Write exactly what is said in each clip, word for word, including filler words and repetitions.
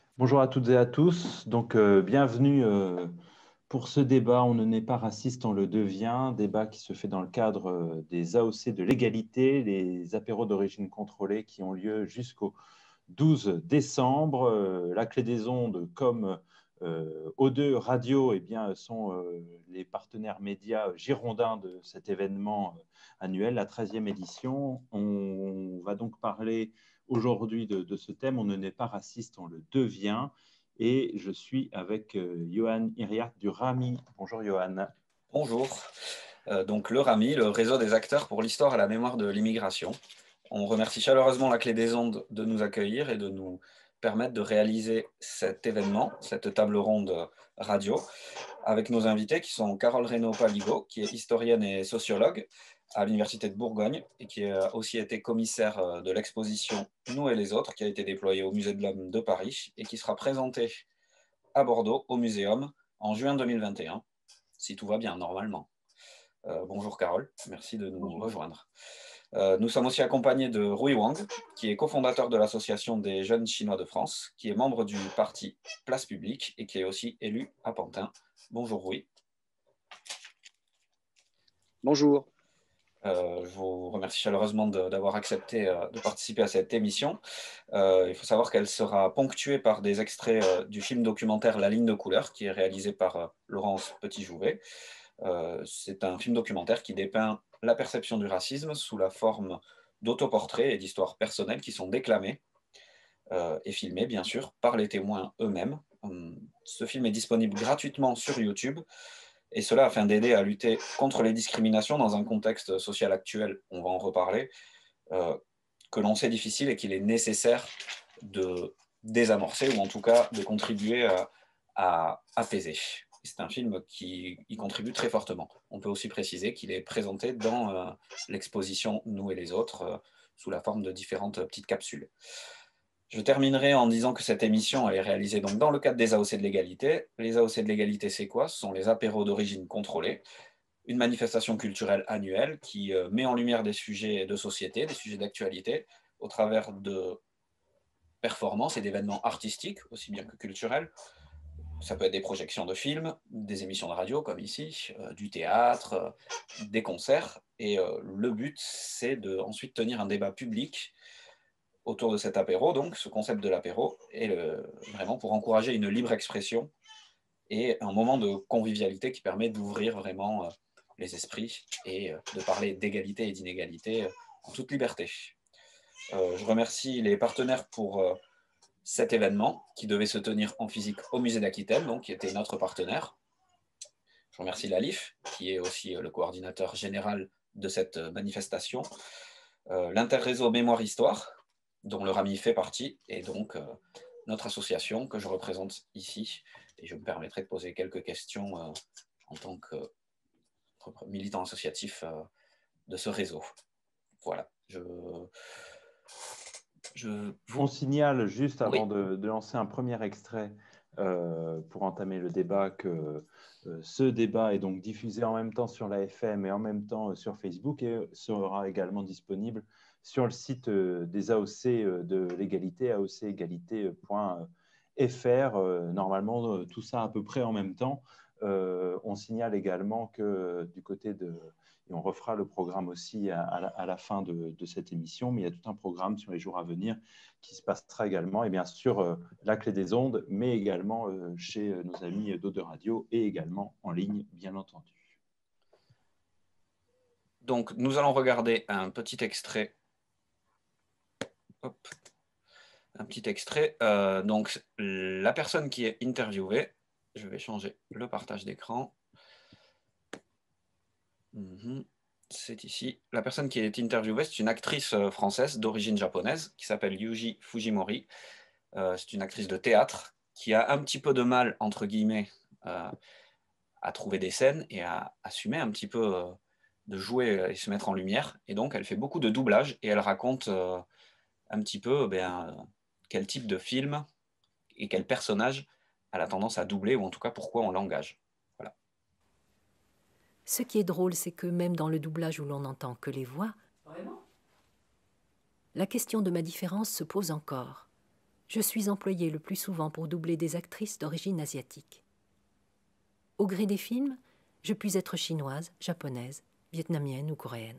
Bonjour à toutes et à tous. Donc, euh, bienvenue euh, pour ce débat. On ne n'est pas raciste, on le devient. Débat qui se fait dans le cadre euh, des A O C de l'égalité, les apéros d'origine contrôlée qui ont lieu jusqu'au douze décembre. Euh, la Clé des Ondes, comme euh, O deux Radio, eh bien, sont euh, les partenaires médias girondins de cet événement euh, annuel, la treizième édition. On va donc parler aujourd'hui de, de ce thème. On ne n'est pas raciste, on le devient. Et je suis avec euh, Johan Iriart du RAMI. Bonjour Johan. Bonjour. Euh, donc le RAMI, le réseau des acteurs pour l'histoire et la mémoire de l'immigration. On remercie chaleureusement la Clé des Ondes de nous accueillir et de nous permettre de réaliser cet événement, cette table ronde radio, avec nos invités qui sont Carole Reynaud-Paligot, qui est historienne et sociologue à l'Université de Bourgogne et qui a aussi été commissaire de l'exposition Nous et les autres, qui a été déployée au Musée de l'Homme de Paris et qui sera présentée à Bordeaux, au Muséum, en juin deux mille vingt et un, si tout va bien, normalement. Euh, bonjour Carole, merci de nous Bonjour. rejoindre. Euh, nous sommes aussi accompagnés de Rui Wang, qui est cofondateur de l'Association des jeunes chinois de France, qui est membre du parti Place Publique et qui est aussi élu à Pantin. Bonjour Rui. Bonjour. Euh, je vous remercie chaleureusement d'avoir accepté euh, de participer à cette émission. Euh, il faut savoir qu'elle sera ponctuée par des extraits euh, du film documentaire La ligne de couleur, qui est réalisé par euh, Laurence Petit-Jouvet. Euh, c'est un film documentaire qui dépeint la perception du racisme sous la forme d'autoportraits et d'histoires personnelles qui sont déclamées euh, et filmées, bien sûr, par les témoins eux-mêmes. Hum, Ce film est disponible gratuitement sur YouTube, et cela afin d'aider à lutter contre les discriminations dans un contexte social actuel, on va en reparler, euh, que l'on sait difficile et qu'il est nécessaire de désamorcer, ou en tout cas de contribuer à, à apaiser. C'est un film qui y contribue très fortement. On peut aussi préciser qu'il est présenté dans euh, l'exposition Nous et les autres, euh, sous la forme de différentes petites capsules. Je terminerai en disant que cette émission elle est réalisée donc dans le cadre des A O C de l'égalité. Les A O C de l'égalité, c'est quoi? Ce sont les apéros d'origine contrôlée, une manifestation culturelle annuelle qui euh, met en lumière des sujets de société, des sujets d'actualité, au travers de performances et d'événements artistiques, aussi bien que culturels. Ça peut être des projections de films, des émissions de radio comme ici, euh, du théâtre, euh, des concerts. Et euh, le but, c'est de ensuite tenir un débat public autour de cet apéro, donc ce concept de l'apéro, est le, vraiment pour encourager une libre expression et un moment de convivialité qui permet d'ouvrir vraiment euh, les esprits et euh, de parler d'égalité et d'inégalité euh, en toute liberté. Euh, je remercie les partenaires pour euh, cet événement qui devait se tenir en physique au musée d'Aquitaine, donc qui était notre partenaire. Je remercie l'A L I F, qui est aussi euh, le coordinateur général de cette euh, manifestation. Euh, L'Interréseau Mémoire Histoire, dont le RAMI fait partie, et donc euh, notre association que je représente ici. Et je me permettrai de poser quelques questions euh, en tant que militant associatif euh, de ce réseau. Voilà. Je, je On vous... signale juste avant Oui. de, de lancer un premier extrait euh, pour entamer le débat que euh, ce débat est donc diffusé en même temps sur la F M et en même temps euh, sur Facebook et sera également disponible sur le site euh, des A O C euh, de l'égalité, A O C égalité point F R. Euh, normalement, euh, tout ça à peu près en même temps. Euh, on signale également que euh, du côté de et on refera le programme aussi à, à, la, à la, fin de, de, cette émission, mais il y a tout un programme sur les jours à venir qui se passera également, et bien sûr, euh, la Clé des Ondes, mais également euh, chez nos amis d'O deux Radio et également en ligne, bien entendu. Donc, nous allons regarder un petit extrait. Hop. Un petit extrait. Euh, donc, la personne qui est interviewée, je vais changer le partage d'écran. Mmh. C'est ici. La personne qui est interviewée, c'est une actrice française d'origine japonaise qui s'appelle Yuji Fujimori. Euh, c'est une actrice de théâtre qui a un petit peu de mal, entre guillemets, euh, à trouver des scènes et à assumer un petit peu euh, de jouer et se mettre en lumière. Et donc, elle fait beaucoup de doublage et elle raconte euh, un petit peu ben, quel type de film et quel personnage elle a tendance à doubler, ou en tout cas pourquoi on l'engage. Voilà. Ce qui est drôle, c'est que même dans le doublage où l'on n'entend que les voix, Vraiment? la question de ma différence se pose encore. Je suis employée le plus souvent pour doubler des actrices d'origine asiatique. Au gré des films, je puis être chinoise, japonaise, vietnamienne ou coréenne.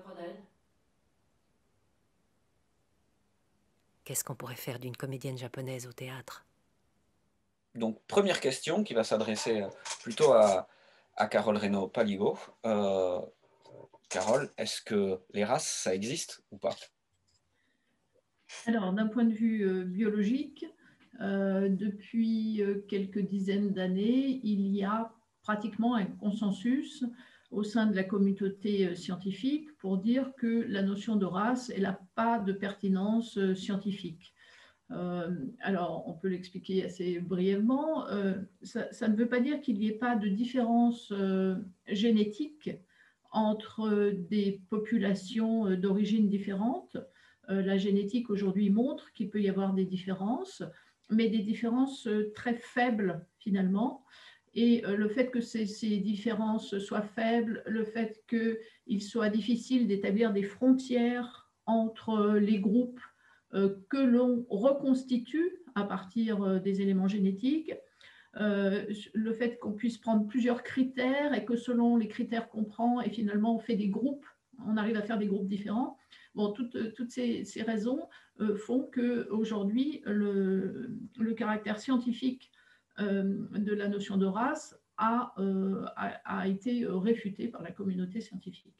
Qu'est-ce qu'on pourrait faire d'une comédienne japonaise au théâtre? Donc, première question qui va s'adresser plutôt à, à Carole Reynaud-Paligot. Euh, Carole, est-ce que les races, ça existe ou pas? Alors, d'un point de vue euh, biologique, euh, depuis euh, quelques dizaines d'années, il y a pratiquement un consensus au sein de la communauté euh, scientifique pour dire que la notion de race, elle n'a pas de pertinence euh, scientifique. Euh, alors, on peut l'expliquer assez brièvement. Euh, ça, ça, ne veut pas dire qu'il n'y ait pas de différence euh, génétique entre des populations d'origine différentes. Euh, la génétique aujourd'hui montre qu'il peut y avoir des différences, mais des différences très faibles finalement. Et euh, le fait que ces, ces différences soient faibles, le fait qu'il soit difficile d'établir des frontières entre les groupes que l'on reconstitue à partir des éléments génétiques, euh, le fait qu'on puisse prendre plusieurs critères et que selon les critères qu'on prend, et finalement on fait des groupes, on arrive à faire des groupes différents. Bon, toutes, toutes ces, ces raisons euh, font qu'aujourd'hui, le, le caractère scientifique euh, de la notion de race a, euh, a, a été réfuté par la communauté scientifique.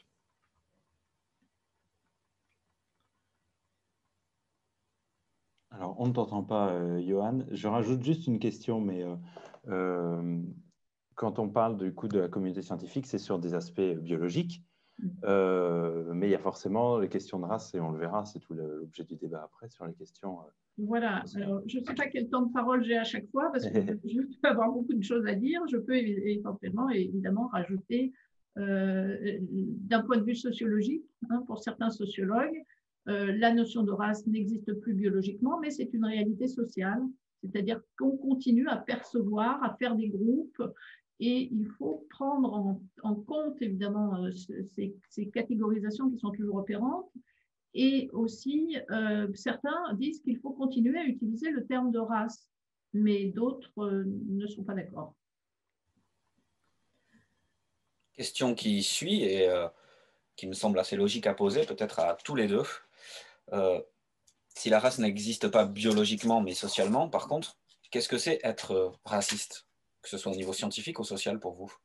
Alors, on ne t'entend pas, euh, Johan. Je rajoute juste une question, mais euh, euh, quand on parle du coup de la communauté scientifique, c'est sur des aspects biologiques, euh, mais il y a forcément les questions de race, et on le verra, c'est tout l'objet du débat après, sur les questions. Euh, voilà, alors, je ne sais pas quel temps de parole j'ai à chaque fois, parce que je peux avoir beaucoup de choses à dire. Je peux éventuellement, évidemment, rajouter, euh, d'un point de vue sociologique, hein, pour certains sociologues, Euh, la notion de race n'existe plus biologiquement, mais c'est une réalité sociale, c'est-à-dire qu'on continue à percevoir, à faire des groupes, et il faut prendre en, en compte évidemment euh, ces, ces catégorisations qui sont toujours opérantes, et aussi euh, certains disent qu'il faut continuer à utiliser le terme de race, mais d'autres euh, ne sont pas d'accord. Question qui suit et euh, qui me semble assez logique à poser, peut-être à tous les deux. Euh, si la race n'existe pas biologiquement mais socialement, par contre, qu'est-ce que c'est être raciste, que ce soit au niveau scientifique ou social pour vous?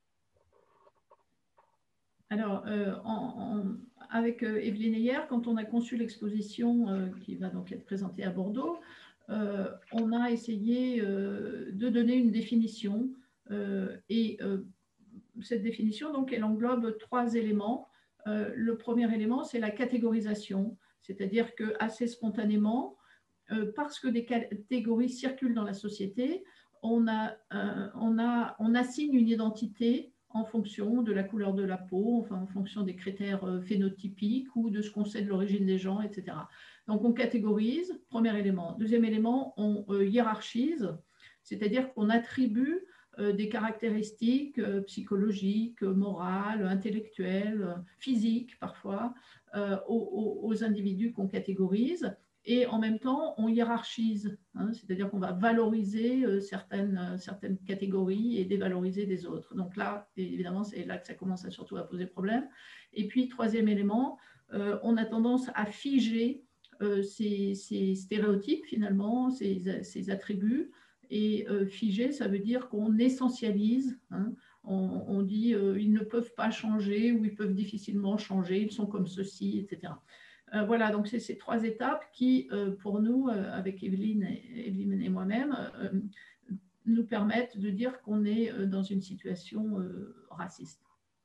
Alors, euh, en, en, avec euh, Evelyne Heyer, quand on a conçu l'exposition euh, qui va donc être présentée à Bordeaux, euh, on a essayé euh, de donner une définition euh, et euh, cette définition, donc, elle englobe trois éléments. Euh, le premier élément, c'est la catégorisation, c'est-à-dire que assez spontanément, euh, parce que des catégories circulent dans la société, on, a, euh, on, a, on assigne une identité en fonction de la couleur de la peau, enfin, en fonction des critères euh, phénotypiques ou de ce qu'on sait de l'origine des gens, et cetera. Donc, on catégorise, premier élément. Deuxième élément, on euh, hiérarchise, c'est-à-dire qu'on attribue euh, des caractéristiques euh, psychologiques, morales, intellectuelles, euh, physiques parfois, euh, aux, aux, individus qu'on catégorise. Et en même temps, on hiérarchise, hein, c'est-à-dire qu'on va valoriser euh, certaines, euh, certaines catégories et dévaloriser des autres. Donc là, évidemment, c'est là que ça commence à surtout à poser problème. Et puis, troisième élément, euh, on a tendance à figer euh, ces, ces stéréotypes, finalement, ces, ces attributs. Et euh, figer, ça veut dire qu'on essentialise. Hein, on, on dit euh, ils ne peuvent pas changer ou ils peuvent difficilement changer, ils sont comme ceci, et cetera. Euh, voilà, donc c'est ces trois étapes qui, euh, pour nous, euh, avec Evelyne et, Evelyne et moi-même, euh, nous permettent de dire qu'on est euh, dans une situation euh, raciste.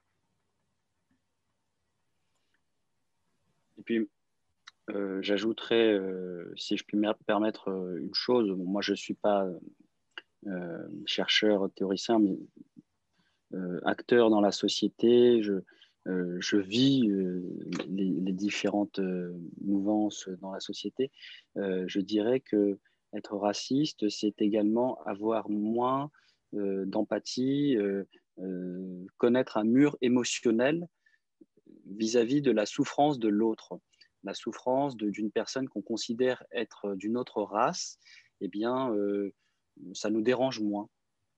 Et puis, euh, j'ajouterais, euh, si je puis me permettre euh, une chose, bon, moi je ne suis pas euh, chercheur, théoricien, mais euh, acteur dans la société, je, Euh, je vis euh, les, les différentes euh, mouvances dans la société. Euh, je dirais que être raciste, c'est également avoir moins euh, d'empathie, euh, euh, connaître un mur émotionnel vis-à-vis de la souffrance de l'autre, la souffrance d'une personne qu'on considère être d'une autre race eh bien, euh, ça nous dérange moins.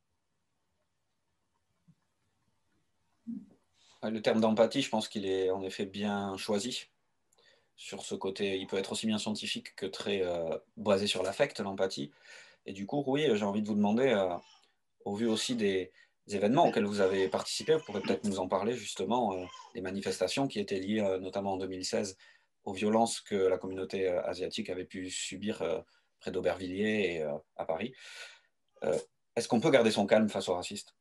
Le terme d'empathie, je pense qu'il est en effet bien choisi. Sur ce côté, il peut être aussi bien scientifique que très euh, basé sur l'affect, l'empathie. Et du coup, oui, j'ai envie de vous demander, euh, au vu aussi des, des événements auxquels vous avez participé, vous pourrez peut-être nous en parler justement, euh, des manifestations qui étaient liées euh, notamment en deux mille seize aux violences que la communauté euh, asiatique avait pu subir euh, près d'Aubervilliers et euh, à Paris. Euh, Est-ce qu'on peut garder son calme face aux racistes?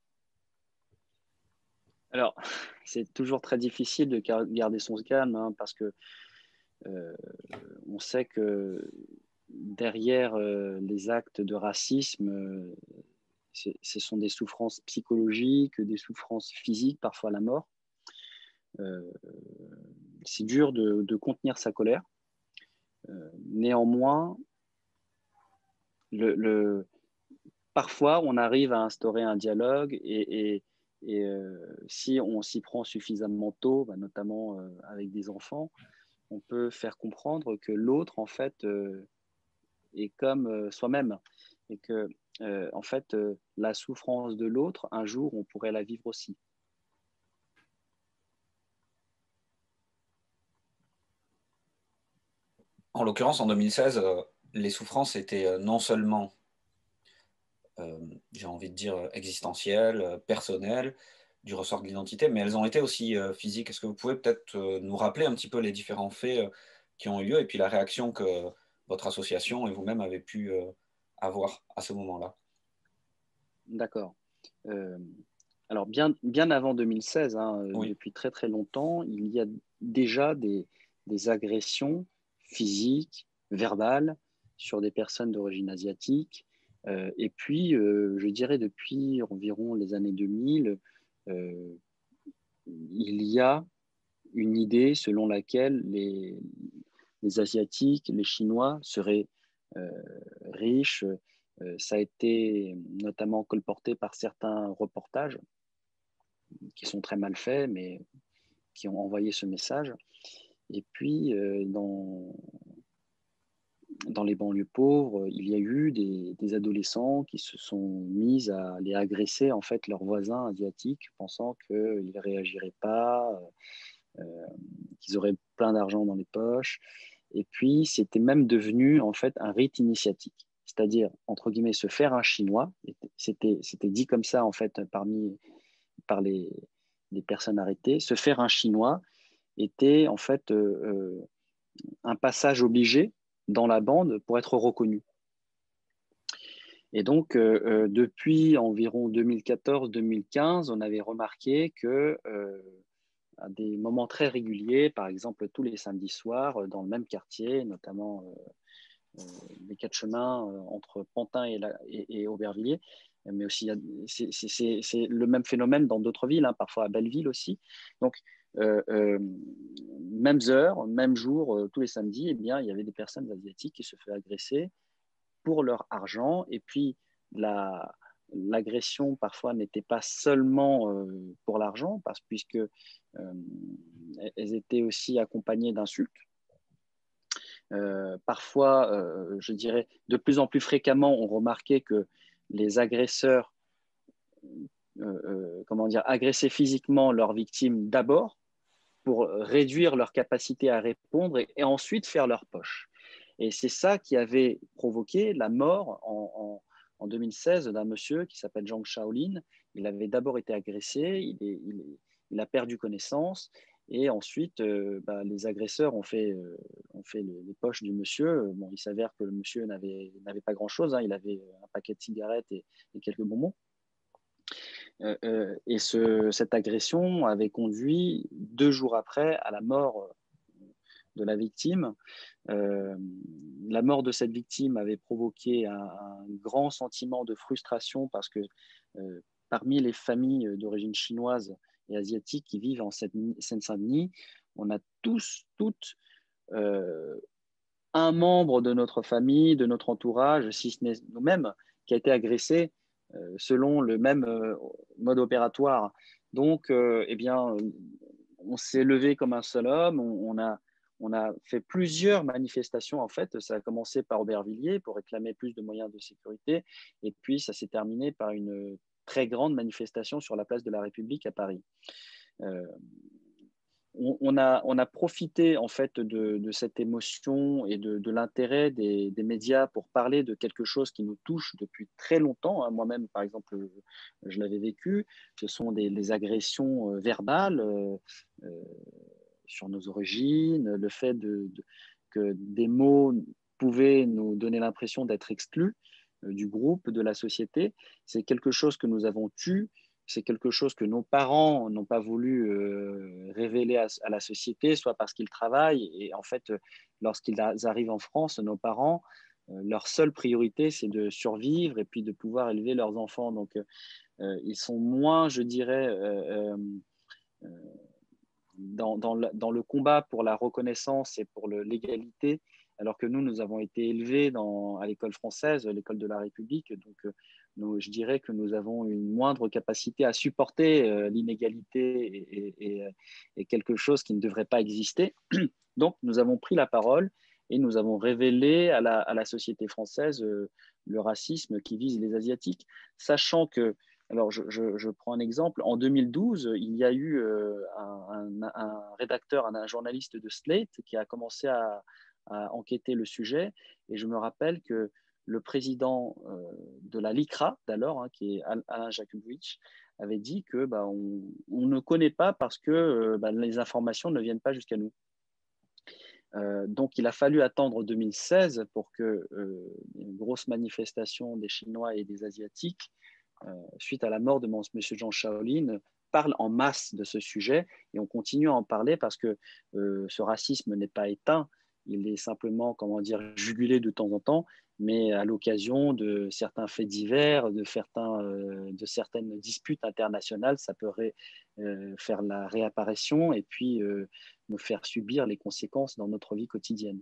Alors, c'est toujours très difficile de garder son calme, hein, parce que euh, on sait que derrière euh, les actes de racisme, euh, ce sont des souffrances psychologiques, des souffrances physiques, parfois la mort. Euh, c'est dur de, de contenir sa colère. Euh, néanmoins, le, le, parfois, on arrive à instaurer un dialogue et, et, et euh, si on s'y prend suffisamment tôt, bah, notamment euh, avec des enfants, on peut faire comprendre que l'autre, en fait, euh, est comme euh, soi-même et que, euh, en fait, euh, la souffrance de l'autre, un jour, on pourrait la vivre aussi. En l'occurrence, en deux mille seize, euh, les souffrances étaient euh, non seulement, euh, j'ai envie de dire, existentielles, euh, personnelles, du ressort de l'identité, mais elles ont été aussi euh, physiques. Est-ce que vous pouvez peut-être euh, nous rappeler un petit peu les différents faits euh, qui ont eu lieu et puis la réaction que votre association et vous-même avez pu euh, avoir à ce moment-là? D'accord. Euh, alors, bien, bien avant deux mille seize, hein, Oui. depuis très très longtemps, il y a déjà des, des agressions physiques, verbales, sur des personnes d'origine asiatique. Euh, et puis, euh, je dirais depuis environ les années deux mille, euh, il y a une idée selon laquelle les, les Asiatiques, les Chinois seraient euh, riches. Euh, ça a été notamment colporté par certains reportages qui sont très mal faits, mais qui ont envoyé ce message. Et puis, euh, dans, dans les banlieues pauvres, il y a eu des, des adolescents qui se sont mis à aller agresser en fait leurs voisins asiatiques, pensant qu'ils ne réagiraient pas, euh, qu'ils auraient plein d'argent dans les poches. Et puis, c'était même devenu en fait un rite initiatique, c'est-à-dire, entre guillemets, se faire un chinois. C'était, c'était dit comme ça en fait parmi, par les, les personnes arrêtées. Se faire un chinois était en fait euh, euh, un passage obligé dans la bande pour être reconnu. Et donc, euh, euh, depuis environ deux mille quatorze deux mille quinze, on avait remarqué que euh, à des moments très réguliers, par exemple tous les samedis soirs, dans le même quartier, notamment euh, euh, les quatre chemins euh, entre Pantin et, la, et, et Aubervilliers, mais aussi c'est le même phénomène dans d'autres villes, hein, parfois à Belleville aussi. Donc, euh, euh, mêmes heures, même jour, euh, tous les samedis, eh bien, il y avait des personnes asiatiques qui se faisaient agresser pour leur argent. Et puis, la, l'agression, parfois, n'était pas seulement euh, pour l'argent, parce puisque euh, elles étaient aussi accompagnées d'insultes. Euh, parfois, euh, je dirais, de plus en plus fréquemment, on remarquait que les agresseurs, euh, euh, comment dire, agressaient physiquement leurs victimes d'abord pour réduire leur capacité à répondre et, et ensuite faire leur poche. Et c'est ça qui avait provoqué la mort en, en, en deux mille seize d'un monsieur qui s'appelle Zhang Shaolin. Il avait d'abord été agressé, il, est, il, est, il a perdu connaissance, et ensuite euh, bah, les agresseurs ont fait, euh, ont fait les, les poches du monsieur. Bon, il s'avère que le monsieur n'avait, n'avait pas grand-chose, hein. Il avait un paquet de cigarettes et, et quelques bonbons. Euh, euh, et ce, cette agression avait conduit deux jours après à la mort de la victime. Euh, la mort de cette victime avait provoqué un, un grand sentiment de frustration parce que euh, parmi les familles d'origine chinoise et asiatique qui vivent en Seine-Saint-Denis, on a tous, toutes euh, un membre de notre famille, de notre entourage, si ce n'est nous-mêmes, qui a été agressé euh, selon le même euh, mode opératoire. Donc, euh, eh bien, on s'est levé comme un seul homme, on, on, a, on a fait plusieurs manifestations, en fait. Ça a commencé par Aubervilliers pour réclamer plus de moyens de sécurité. Et puis, ça s'est terminé par une très grande manifestation sur la place de la République à Paris. Euh, on, on, a, on a profité, en fait, de, de cette émotion et de, de l'intérêt des, des médias pour parler de quelque chose qui nous touche depuis très longtemps. Hein. Moi-même, par exemple, je l'avais vécu. Ce sont des, des agressions verbales euh, euh, sur nos origines, le fait de, de, que des mots pouvaient nous donner l'impression d'être exclus euh, du groupe, de la société. C'est quelque chose que nous avons tué, c'est quelque chose que nos parents n'ont pas voulu euh, révéler à, à la société, soit parce qu'ils travaillent. Et en fait, lorsqu'ils arrivent en France, nos parents, euh, leur seule priorité, c'est de survivre et puis de pouvoir élever leurs enfants. Donc, euh, ils sont moins, je dirais, euh, euh, Dans, dans, le, dans le combat pour la reconnaissance et pour l'égalité, alors que nous, nous avons été élevés dans, à l'école française, l'école de la République. Donc, nous, je dirais que nous avons une moindre capacité à supporter euh, l'inégalité et, et, et quelque chose qui ne devrait pas exister. Donc, nous avons pris la parole et nous avons révélé à la, à la société française euh, le racisme qui vise les Asiatiques, sachant que alors, je, je, je prends un exemple. En deux mille douze, il y a eu euh, un, un, un rédacteur, un, un journaliste de Slate qui a commencé à, à enquêter le sujet. Et je me rappelle que le président euh, de la LICRA, d'alors, hein, qui est Alain Jakubowicz, avait dit que bah, on, on ne connaît pas parce que euh, bah, les informations ne viennent pas jusqu'à nous. Euh, donc, il a fallu attendre deux mille seize pour que euh, une grosse manifestation des Chinois et des Asiatiques, Euh, suite à la mort de M. Zhang Shaolin, parle en masse de ce sujet et on continue à en parler parce que euh, ce racisme n'est pas éteint, il est simplement, comment dire, jugulé de temps en temps, mais à l'occasion de certains faits divers, de, certains, euh, de certaines disputes internationales, ça peut ré, euh, faire la réapparition et puis euh, nous faire subir les conséquences dans notre vie quotidienne.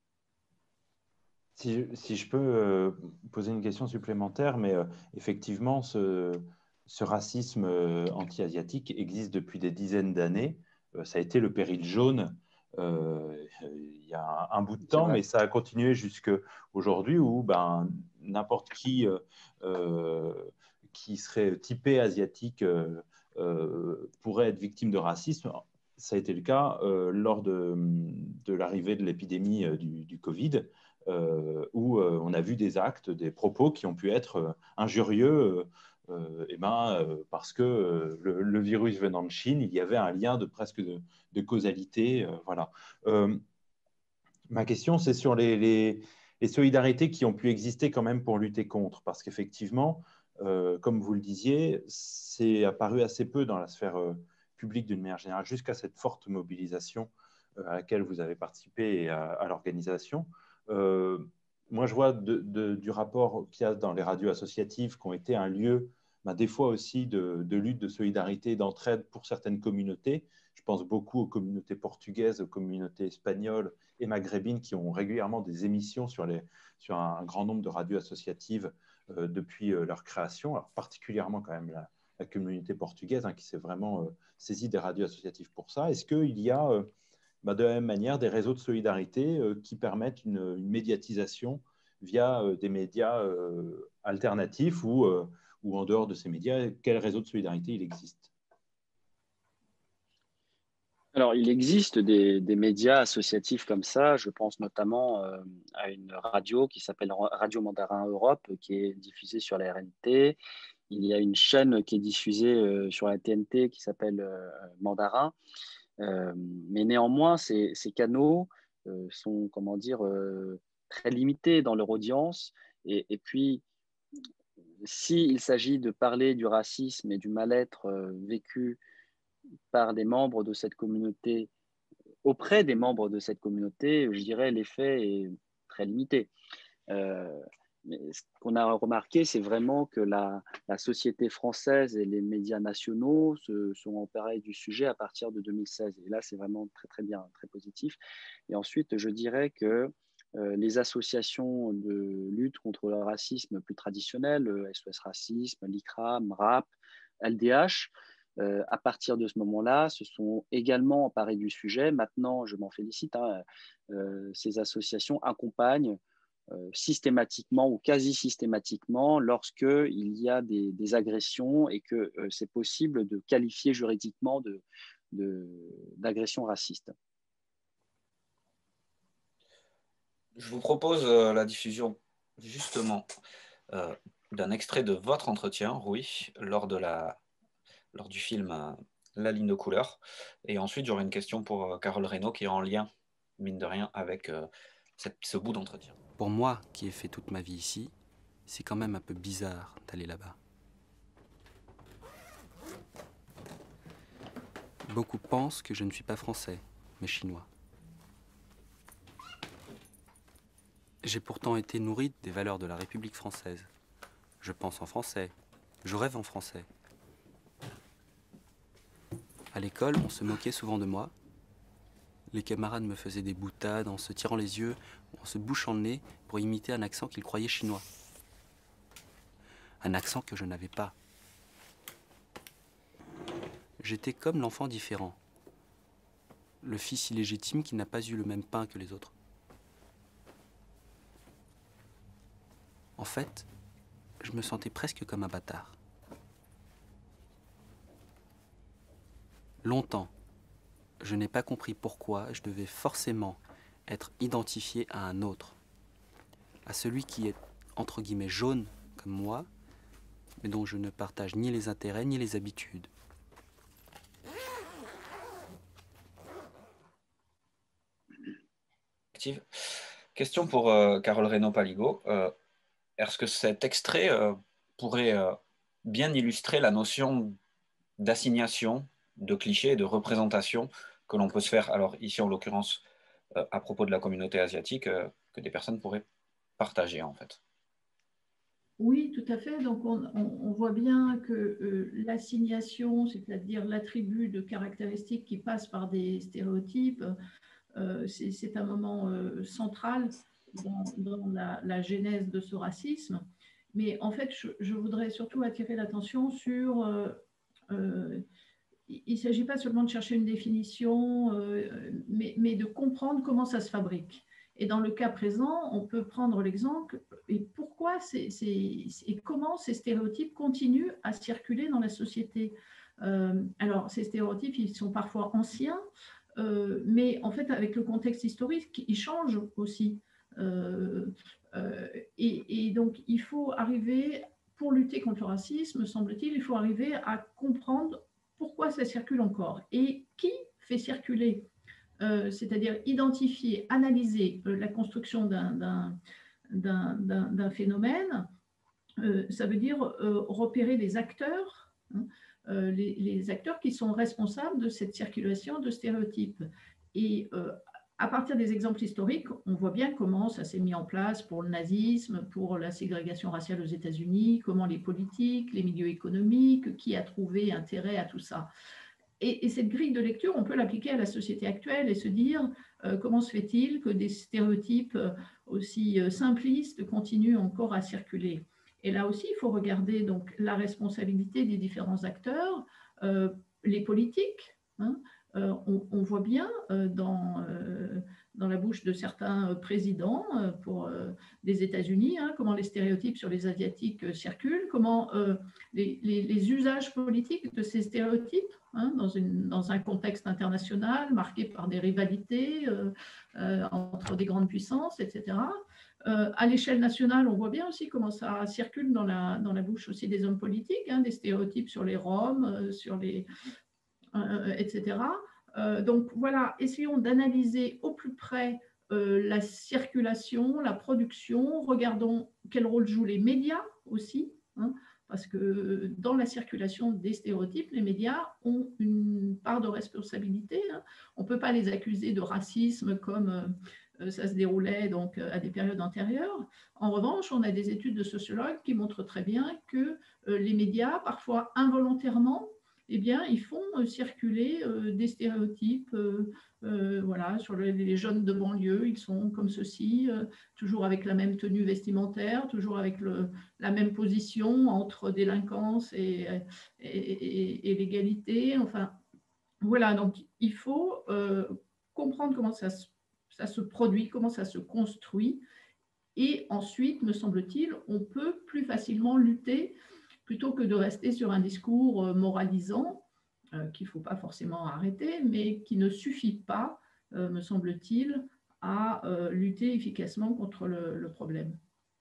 Si je, si je peux euh, poser une question supplémentaire, mais euh, effectivement, ce, ce racisme euh, anti-asiatique existe depuis des dizaines d'années. Euh, ça a été le péril jaune euh, il y a un, un bout de temps, mais ça a continué jusqu'à aujourd'hui où ben, n'importe qui euh, euh, qui serait typé asiatique euh, euh, pourrait être victime de racisme. Ça a été le cas euh, lors de, de l'arrivée de l'épidémie euh, du, du Covid. Euh, où euh, on a vu des actes, des propos qui ont pu être euh, injurieux, euh, et ben, euh, parce que euh, le, le virus venant de Chine, il y avait un lien de presque de, de causalité. Euh, voilà. Euh, ma question, c'est sur les, les, les, solidarités qui ont pu exister quand même pour lutter contre, parce qu'effectivement, euh, comme vous le disiez, c'est apparu assez peu dans la sphère euh, publique d'une manière générale, jusqu'à cette forte mobilisation euh, à laquelle vous avez participé et à, à l'organisation. Euh, moi, je vois de, de, du rapport qu'il y a dans les radios associatives qui ont été un lieu, ben, des fois aussi, de, de lutte, de solidarité, d'entraide pour certaines communautés. Je pense beaucoup aux communautés portugaises, aux communautés espagnoles et maghrébines qui ont régulièrement des émissions sur, les, sur un grand nombre de radios associatives euh, depuis euh, leur création. Alors, particulièrement quand même la, la communauté portugaise hein, qui s'est vraiment euh, saisie des radios associatives pour ça. Est-ce qu'il y a... Euh, bah, de la même manière, des réseaux de solidarité euh, qui permettent une, une médiatisation via euh, des médias euh, alternatifs ou, euh, ou en dehors de ces médias, quel réseau de solidarité il existe? Alors, il existe des, des médias associatifs comme ça. Je pense notamment euh, à une radio qui s'appelle Radio Mandarin Europe, qui est diffusée sur la R N T. Il y a une chaîne qui est diffusée euh, sur la T N T qui s'appelle euh, Mandarin. Euh, mais néanmoins, ces, ces canaux euh, sont, comment dire, euh, très limités dans leur audience. Et, et puis, s'il s'agit de parler du racisme et du mal-être euh, vécu par des membres de cette communauté, auprès des membres de cette communauté, je dirais l'effet est très limité. Euh, mais ce qu'on a remarqué, c'est vraiment que la, la société française et les médias nationaux se sont emparés du sujet à partir de deux mille seize. Et là, c'est vraiment très, très bien, très positif. Et ensuite, je dirais que euh, les associations de lutte contre le racisme plus traditionnelles, S O S Racisme, l'ICRA, M R A P, L D H, euh, à partir de ce moment-là, se sont également emparés du sujet. Maintenant, je m'en félicite, hein, euh, ces associations accompagnent euh, systématiquement ou quasi systématiquement lorsqu'il y a des, des agressions et que euh, c'est possible de qualifier juridiquement de, de, d'agression raciste. Je vous propose euh, la diffusion justement euh, d'un extrait de votre entretien, Rui, lors, de la, lors du film euh, La ligne de couleur. Et ensuite, j'aurai une question pour euh, Carole Reynaud qui est en lien, mine de rien, avec euh, cette, ce bout d'entretien. Pour moi, qui ai fait toute ma vie ici, c'est quand même un peu bizarre d'aller là-bas. Beaucoup pensent que je ne suis pas français, mais chinois. J'ai pourtant été nourri des valeurs de la République française. Je pense en français, je rêve en français. À l'école, on se moquait souvent de moi. Les camarades me faisaient des boutades en se tirant les yeux, en se bouchant le nez pour imiter un accent qu'ils croyaient chinois. Un accent que je n'avais pas. J'étais comme l'enfant différent, le fils illégitime qui n'a pas eu le même pain que les autres. En fait, je me sentais presque comme un bâtard. Longtemps, je n'ai pas compris pourquoi je devais forcément être identifié à un autre, à celui qui est, entre guillemets, jaune comme moi, mais dont je ne partage ni les intérêts ni les habitudes. Question pour euh, Carole Reynaud-Paligo. Euh, est-ce que cet extrait euh, pourrait euh, bien illustrer la notion d'assignation, de clichés et de représentation que l'on peut se faire, alors ici en l'occurrence euh, à propos de la communauté asiatique, euh, que des personnes pourraient partager en fait? Oui, tout à fait. Donc, on, on, on voit bien que euh, l'assignation, c'est-à-dire l'attribut de caractéristiques qui passe par des stéréotypes, euh, c'est un moment euh, central dans, dans la, la genèse de ce racisme. Mais en fait, je, je voudrais surtout attirer l'attention sur... Euh, euh, il ne s'agit pas seulement de chercher une définition, euh, mais, mais de comprendre comment ça se fabrique. Et dans le cas présent, on peut prendre l'exemple et pourquoi c'est, c'est, et comment ces stéréotypes continuent à circuler dans la société. Euh, alors, ces stéréotypes, ils sont parfois anciens, euh, mais en fait, avec le contexte historique, ils changent aussi. Euh, euh, et, et donc, il faut arriver, pour lutter contre le racisme, semble-t-il, il faut arriver à comprendre pourquoi ça circule encore et qui fait circuler, euh, c'est-à-dire identifier, analyser euh, la construction d'un phénomène, euh, ça veut dire euh, repérer les acteurs, hein, euh, les, les acteurs qui sont responsables de cette circulation de stéréotypes. Et euh, à partir des exemples historiques, on voit bien comment ça s'est mis en place pour le nazisme, pour la ségrégation raciale aux États-Unis, comment les politiques, les milieux économiques, qui a trouvé intérêt à tout ça. Et, et cette grille de lecture, on peut l'appliquer à la société actuelle et se dire euh, comment se fait-il que des stéréotypes aussi euh, simplistes continuent encore à circuler. Et là aussi, il faut regarder donc la responsabilité des différents acteurs, euh, les politiques, hein, Euh, on, on voit bien euh, dans, euh, dans la bouche de certains présidents euh, pour, euh, des États-Unis, hein, comment les stéréotypes sur les Asiatiques euh, circulent, comment euh, les, les, les usages politiques de ces stéréotypes hein, dans, une, dans un contexte international marqué par des rivalités euh, euh, entre des grandes puissances, et cetera. Euh, à l'échelle nationale, on voit bien aussi comment ça circule dans la, dans la bouche aussi des hommes politiques, hein, des stéréotypes sur les Roms, euh, sur les... Euh, et cetera. Euh, donc voilà, essayons d'analyser au plus près euh, la circulation, la production, regardons quel rôle jouent les médias aussi, hein, parce que dans la circulation des stéréotypes, les médias ont une part de responsabilité. Hein. On ne peut pas les accuser de racisme comme euh, ça se déroulait donc, à des périodes antérieures. En revanche, on a des études de sociologues qui montrent très bien que euh, les médias, parfois involontairement, eh bien, ils font euh, circuler euh, des stéréotypes euh, euh, voilà, sur le, les jeunes de banlieue, ils sont comme ceci, euh, toujours avec la même tenue vestimentaire, toujours avec le, la même position entre délinquance et, et, et, et l'égalité. Enfin, voilà, donc il faut euh, comprendre comment ça, ça se produit, comment ça se construit. Et ensuite, me semble-t-il, on peut plus facilement lutter plutôt que de rester sur un discours euh, moralisant euh, qu'il ne faut pas forcément arrêter, mais qui ne suffit pas, euh, me semble-t-il, à euh, lutter efficacement contre le, le problème.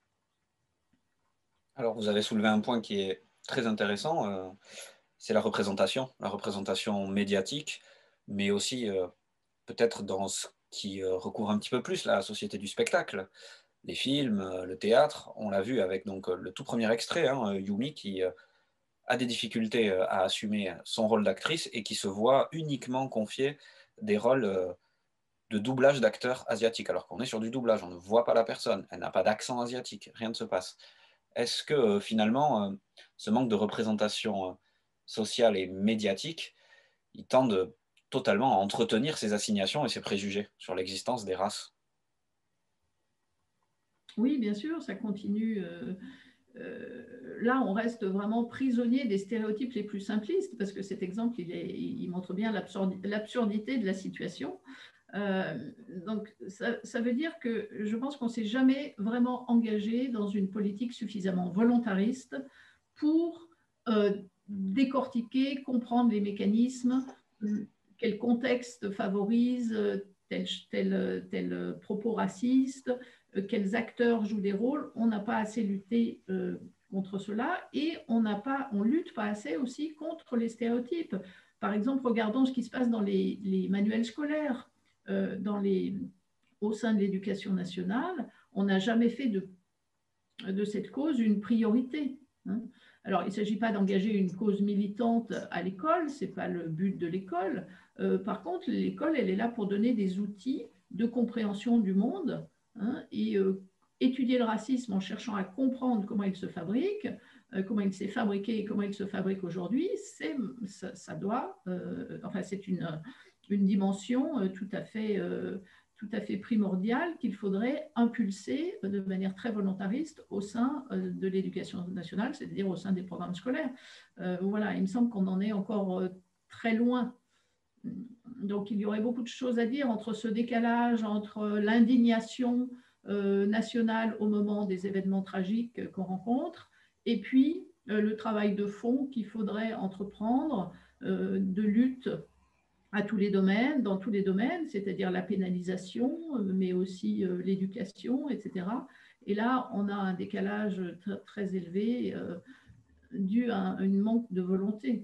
Alors, vous avez soulevé un point qui est très intéressant, euh, c'est la représentation, la représentation médiatique, mais aussi euh, peut-être dans ce qui euh, recouvre un petit peu plus la société du spectacle. Les films, euh, le théâtre, on l'a vu avec donc, le tout premier extrait, hein, Yumi, qui euh, a des difficultés euh, à assumer son rôle d'actrice et qui se voit uniquement confier des rôles euh, de doublage d'acteurs asiatiques, alors qu'on est sur du doublage, on ne voit pas la personne, elle n'a pas d'accent asiatique, rien ne se passe. Est-ce que euh, finalement, euh, ce manque de représentation euh, sociale et médiatique, il tend de, totalement à entretenir ces assignations et ces préjugés sur l'existence des races? Oui, bien sûr, ça continue. Euh, euh, là, on reste vraiment prisonnier des stéréotypes les plus simplistes, parce que cet exemple, il, est, il montre bien l'absurdité de la situation. Euh, donc, ça, ça veut dire que je pense qu'on ne s'est jamais vraiment engagé dans une politique suffisamment volontariste pour euh, décortiquer, comprendre les mécanismes, quel contexte favorise tel, tel, tel propos raciste, quels acteurs jouent des rôles. On n'a pas assez lutté euh, contre cela et on n'a pas, on lutte pas assez aussi contre les stéréotypes. Par exemple, regardons ce qui se passe dans les, les manuels scolaires. Euh, dans les, au sein de l'éducation nationale, on n'a jamais fait de, de cette cause une priorité. Hein. Alors, il ne s'agit pas d'engager une cause militante à l'école, ce n'est pas le but de l'école. Euh, par contre, l'école, elle est là pour donner des outils de compréhension du monde, hein, et euh, étudier le racisme en cherchant à comprendre comment il se fabrique, euh, comment il s'est fabriqué et comment il se fabrique aujourd'hui, ça, ça doit, euh, enfin, c'est une, une dimension euh, tout à fait... Euh, tout à fait primordial qu'il faudrait impulser de manière très volontariste au sein de l'éducation nationale, c'est-à-dire au sein des programmes scolaires. Euh, voilà, il me semble qu'on en est encore très loin. Donc, il y aurait beaucoup de choses à dire entre ce décalage, entre l'indignation euh, nationale au moment des événements tragiques qu'on rencontre, et puis euh, le travail de fond qu'il faudrait entreprendre euh, de lutte à tous les domaines, dans tous les domaines, c'est-à-dire la pénalisation, mais aussi euh, l'éducation, et cetera. Et là, on a un décalage très, très élevé euh, dû à un manque de volonté.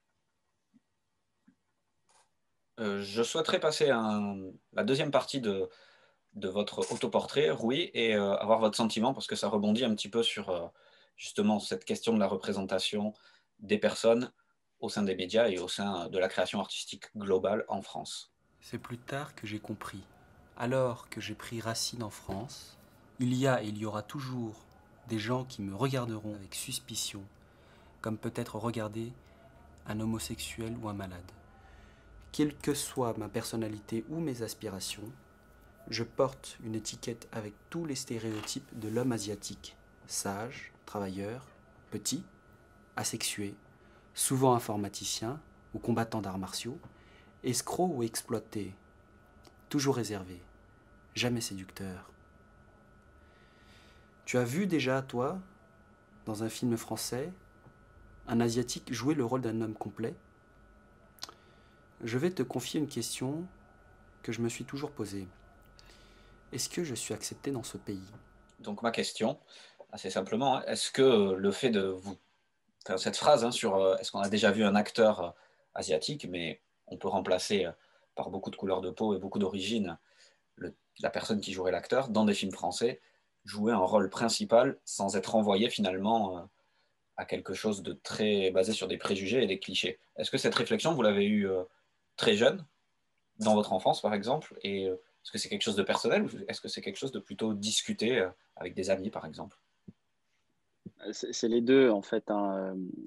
Euh, je souhaiterais passer à la deuxième partie de, de votre autoportrait, Rui, et euh, avoir votre sentiment, parce que ça rebondit un petit peu sur euh, justement cette question de la représentation des personnes au sein des médias et au sein de la création artistique globale en France. C'est plus tard que j'ai compris. Alors que j'ai pris racine en France, il y a et il y aura toujours des gens qui me regarderont avec suspicion, comme peut-être regarder un homosexuel ou un malade. Quelle que soit ma personnalité ou mes aspirations, je porte une étiquette avec tous les stéréotypes de l'homme asiatique, sage, travailleur, petit, asexué, souvent informaticien ou combattant d'arts martiaux, escroc ou exploité, toujours réservé, jamais séducteur. Tu as vu déjà, toi, dans un film français, un asiatique jouer le rôle d'un homme complet? Je vais te confier une question que je me suis toujours posée. Est-ce que je suis accepté dans ce pays? Donc ma question, assez simplement, est-ce que le fait de vous... Enfin, cette phrase hein, sur euh, est-ce qu'on a déjà vu un acteur euh, asiatique, mais on peut remplacer euh, par beaucoup de couleurs de peau et beaucoup d'origine la personne qui jouerait l'acteur dans des films français, jouer un rôle principal sans être renvoyé finalement euh, à quelque chose de très basé sur des préjugés et des clichés. Est-ce que cette réflexion, vous l'avez eue euh, très jeune, dans votre enfance par exemple, et euh, est-ce que c'est quelque chose de personnel ou est-ce que c'est quelque chose de plutôt discuté euh, avec des amis par exemple? C'est les deux en fait. Hein.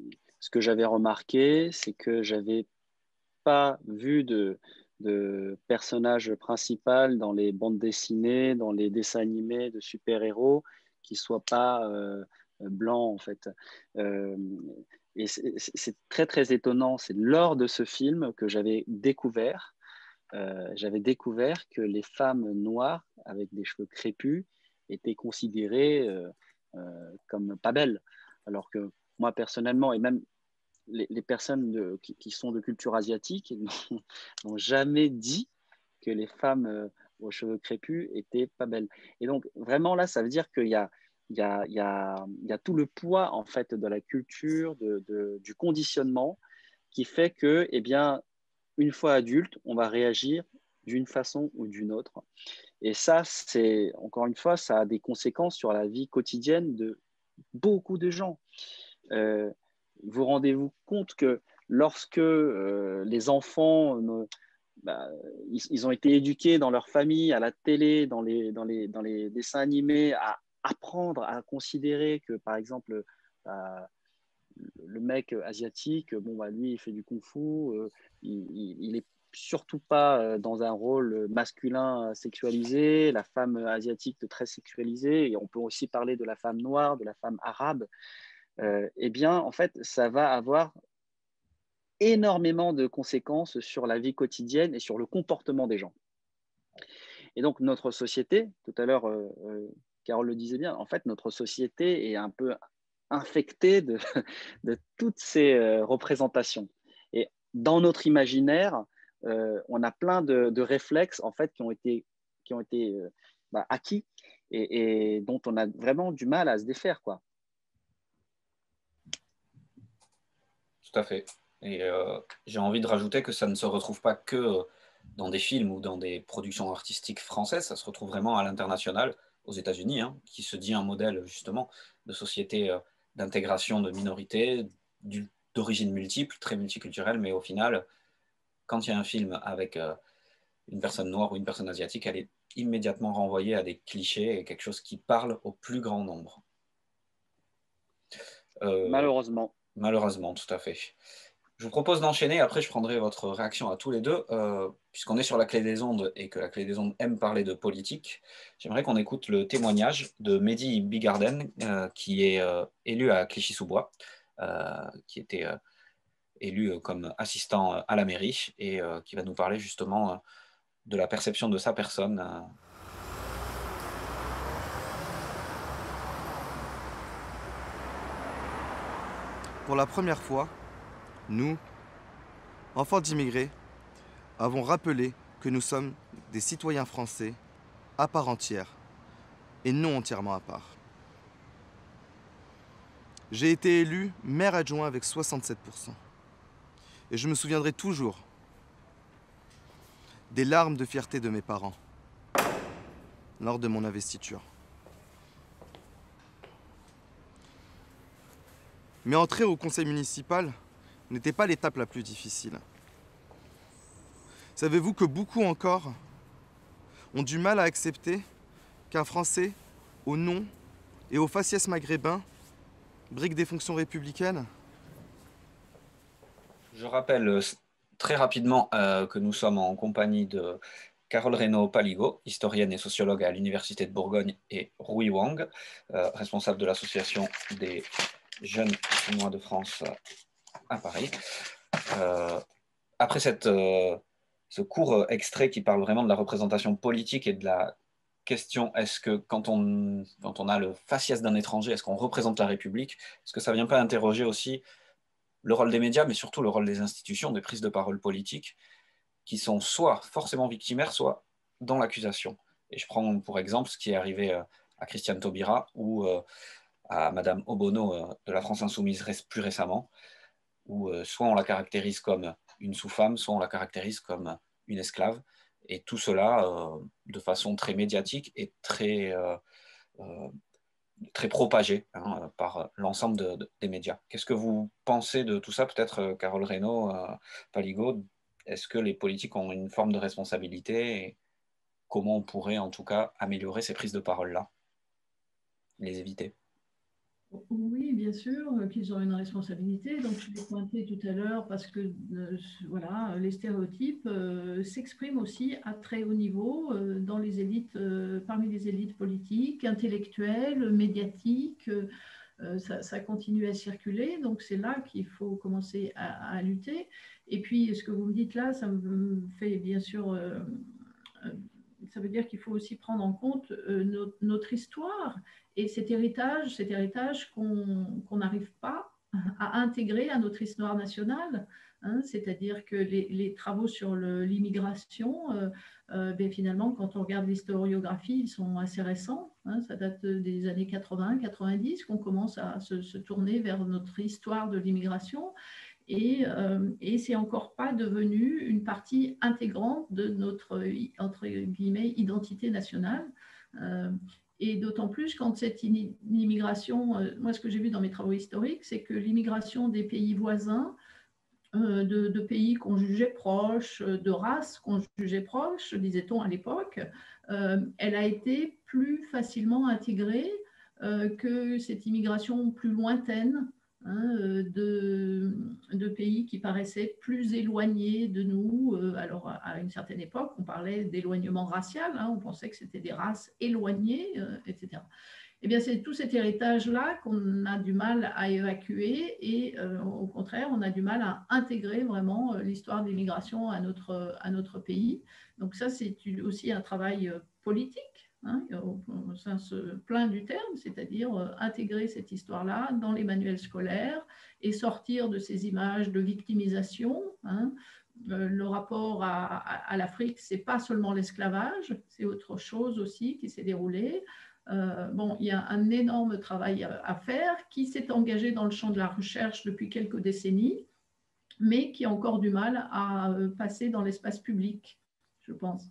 ce que j'avais remarqué, c'est que j'avais pas vu de, de personnage principal dans les bandes dessinées, dans les dessins animés de super-héros qui soit pas euh, blanc en fait. Euh, et c'est très très étonnant. C'est lors de ce film que j'avais découvert, euh, j'avais découvert que les femmes noires avec des cheveux crépus étaient considérées euh, euh, comme pas belles, alors que moi personnellement et même les, les personnes de, qui, qui sont de culture asiatique n'ont jamais dit que les femmes euh, aux cheveux crépus étaient pas belles. Et donc, vraiment, là, ça veut dire qu'il y a, il y a, il y a, il y a tout le poids, en fait, de la culture, de, de, du conditionnement qui fait que, eh bien, une fois adulte, on va réagir d'une façon ou d'une autre. Et ça, c'est, encore une fois, ça a des conséquences sur la vie quotidienne de beaucoup de gens. Euh, vous rendez-vous compte que lorsque euh, les enfants, euh, bah, ils, ils ont été éduqués dans leur famille, à la télé, dans les, dans les, dans les dessins animés, à apprendre à considérer que, par exemple, bah, le mec asiatique, bon, bah, lui, il fait du kung-fu, euh, il, il, il est surtout pas dans un rôle masculin sexualisé, la femme asiatique très sexualisée, et on peut aussi parler de la femme noire, de la femme arabe. Euh, eh bien, en fait, ça va avoir énormément de conséquences sur la vie quotidienne et sur le comportement des gens. Et donc, notre société, tout à l'heure, euh, euh, Carole le disait bien, en fait, notre société est un peu infectée de, de toutes ces euh, représentations. Et dans notre imaginaire, euh, on a plein de, de réflexes, en fait, qui ont été, qui ont été euh, bah, acquis et, et dont on a vraiment du mal à se défaire, quoi. Tout à fait. Et euh, j'ai envie de rajouter que ça ne se retrouve pas que dans des films ou dans des productions artistiques françaises, ça se retrouve vraiment à l'international, aux États-Unis, hein, qui se dit un modèle justement de société euh, d'intégration de minorités, d'origine multiple, très multiculturelle, mais au final, quand il y a un film avec euh, une personne noire ou une personne asiatique, elle est immédiatement renvoyée à des clichés et quelque chose qui parle au plus grand nombre. Euh, Malheureusement. Malheureusement, tout à fait. Je vous propose d'enchaîner, après je prendrai votre réaction à tous les deux, euh, puisqu'on est sur la clé des ondes et que la clé des ondes aime parler de politique. J'aimerais qu'on écoute le témoignage de Mehdi Bigarden, euh, qui est euh, élu à Clichy-sous-Bois, euh, qui était euh, élu comme assistant à la mairie et euh, qui va nous parler justement euh, de la perception de sa personne. Euh. Pour la première fois, nous, enfants d'immigrés, avons rappelé que nous sommes des citoyens français à part entière et non entièrement à part. J'ai été élu maire adjoint avec soixante-sept pour cent. Et je me souviendrai toujours des larmes de fierté de mes parents lors de mon investiture. Mais entrer au conseil municipal n'était pas l'étape la plus difficile. Savez-vous que beaucoup encore ont du mal à accepter qu'un Français, au nom et au faciès maghrébin, brigue des fonctions républicaines? Je rappelle très rapidement euh, que nous sommes en compagnie de Carole Reynaud-Paligo, historienne et sociologue à l'Université de Bourgogne, et Rui Wang, euh, responsable de l'association des jeunes Chinois de France à Paris. Euh, après cette, euh, ce court extrait qui parle vraiment de la représentation politique et de la question, est-ce que quand on, quand on a le faciès d'un étranger, est-ce qu'on représente la République? Est-ce que ça ne vient pas interroger aussi le rôle des médias, mais surtout le rôle des institutions, des prises de parole politiques, qui sont soit forcément victimaires, soit dans l'accusation? Et je prends pour exemple ce qui est arrivé à Christiane Taubira ou à Madame Obono de la France Insoumise plus récemment, où soit on la caractérise comme une sous-femme, soit on la caractérise comme une esclave, et tout cela euh, de façon très médiatique et très, euh, euh, très propagée hein, par l'ensemble de, de, des médias. Qu'est-ce que vous pensez de tout ça? Peut-être Carole Reynaud-Paligo, euh, est-ce que les politiques ont une forme de responsabilité et comment on pourrait en tout cas améliorer ces prises de parole-là, les éviter? Oui, bien sûr qu'ils ont une responsabilité. Donc, je l'ai pointé tout à l'heure parce que euh, voilà, les stéréotypes euh, s'expriment aussi à très haut niveau euh, dans les élites, euh, parmi les élites politiques, intellectuelles, médiatiques. Euh, ça, ça continue à circuler. Donc, c'est là qu'il faut commencer à, à lutter. Et puis, ce que vous me dites là, ça me fait bien sûr... Euh, ça veut dire qu'il faut aussi prendre en compte euh, notre, notre histoire et cet héritage, cet héritage qu'on qu'on n'arrive pas à intégrer à notre histoire nationale. Hein, c'est-à-dire que les, les travaux sur l'immigration, euh, euh, ben finalement, quand on regarde l'historiographie, ils sont assez récents. Hein, ça date des années quatre-vingts, quatre-vingt-dix qu'on commence à se, se tourner vers notre histoire de l'immigration. Et, euh, et c'est encore pas devenu une partie intégrante de notre, entre guillemets, identité nationale. Euh, et d'autant plus quand cette immigration, euh, moi ce que j'ai vu dans mes travaux historiques, c'est que l'immigration des pays voisins, euh, de, de pays qu'on jugeait proches, de races qu'on jugeait proches, disait-on à l'époque, euh, elle a été plus facilement intégrée euh, que cette immigration plus lointaine. Hein, de, de pays qui paraissaient plus éloignés de nous. Alors, à une certaine époque, on parlait d'éloignement racial, hein, on pensait que c'était des races éloignées, euh, et cetera. Eh bien, c'est tout cet héritage-là qu'on a du mal à évacuer et euh, au contraire, on a du mal à intégrer vraiment l'histoire de l'immigration à notre, à notre pays. Donc ça, c'est aussi un travail politique, hein, au sens plein du terme, c'est-à-dire euh, intégrer cette histoire-là dans les manuels scolaires et sortir de ces images de victimisation. Hein. Euh, le rapport à, à, à l'Afrique, ce n'est pas seulement l'esclavage, c'est autre chose aussi qui s'est déroulé. Euh, bon, il y a un énorme travail à, à faire qui s'est engagé dans le champ de la recherche depuis quelques décennies, mais qui a encore du mal à euh, passer dans l'espace public, je pense.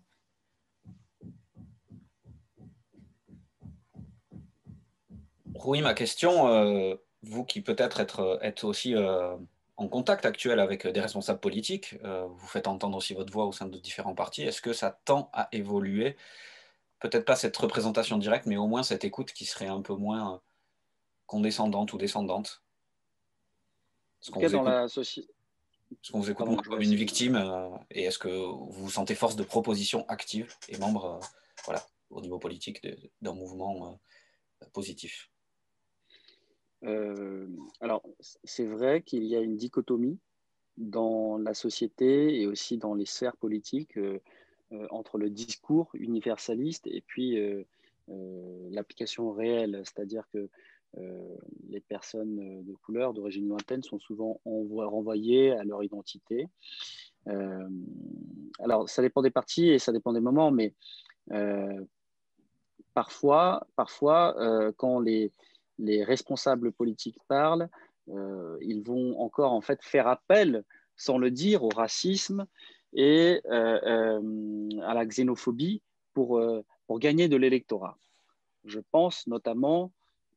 Oui, ma question, euh, vous qui peut-être être, être aussi euh, en contact actuel avec des responsables politiques, euh, vous faites entendre aussi votre voix au sein de différents partis, est-ce que ça tend à évoluer? Peut-être pas cette représentation directe, mais au moins cette écoute qui serait un peu moins condescendante ou descendante. Est-ce qu'on vous, la soci... Est-ce qu'on vous écoute moins comme une victime euh, et est-ce que vous vous sentez force de proposition active et membre euh, voilà, au niveau politique d'un mouvement euh, positif? Euh, alors, c'est vrai qu'il y a une dichotomie dans la société et aussi dans les sphères politiques euh, euh, entre le discours universaliste et puis euh, euh, l'application réelle, c'est-à-dire que euh, les personnes de couleur, d'origine lointaine, sont souvent renvoyées à leur identité. Euh, alors, ça dépend des partis et ça dépend des moments, mais euh, parfois, parfois euh, quand les les responsables politiques parlent, euh, ils vont encore en fait faire appel, sans le dire, au racisme et euh, euh, à la xénophobie pour, euh, pour gagner de l'électorat. Je pense notamment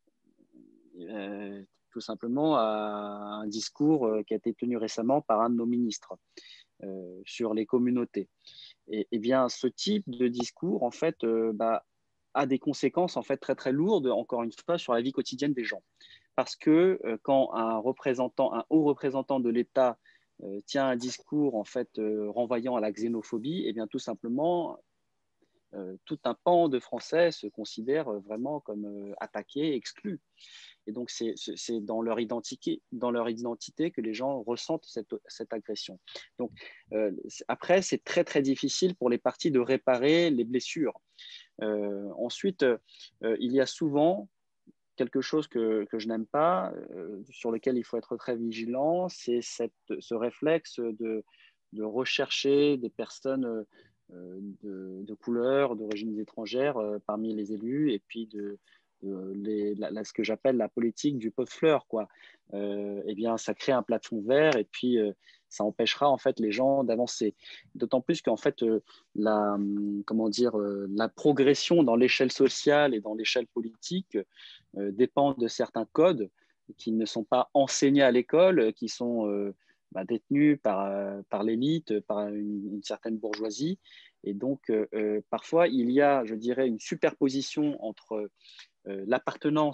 euh, tout simplement à un discours qui a été tenu récemment par un de nos ministres euh, sur les communautés. Et, et bien, ce type de discours, en fait, euh, bah, a des conséquences en fait très très lourdes, encore une fois, sur la vie quotidienne des gens. Parce que euh, quand un représentant, un haut représentant de l'État euh, tient un discours en fait euh, renvoyant à la xénophobie, et eh bien tout simplement, euh, tout un pan de Français se considère vraiment comme euh, attaqué, exclu. Et donc, c'est dans leur identité, dans leur identité que les gens ressentent cette, cette agression. Donc, euh, après, c'est très, très difficile pour les partis de réparer les blessures. Euh, ensuite, euh, il y a souvent quelque chose que, que je n'aime pas, euh, sur lequel il faut être très vigilant, c'est ce réflexe de, de rechercher des personnes euh, de, de couleur, d'origine étrangère euh, parmi les élus, et puis de, de les, la, la, ce que j'appelle la politique du pot de fleurs, quoi. Euh, eh bien, ça crée un plafond vert, et puis euh, ça empêchera en fait les gens d'avancer. D'autant plus qu'en fait, euh, la, comment dire, euh, la progression dans l'échelle sociale et dans l'échelle politique euh, dépend de certains codes qui ne sont pas enseignés à l'école, qui sont euh, bah, détenus par, euh, par l'élite, par une, une certaine bourgeoisie. Et donc, euh, parfois, il y a, je dirais, une superposition entre euh, l'appartenance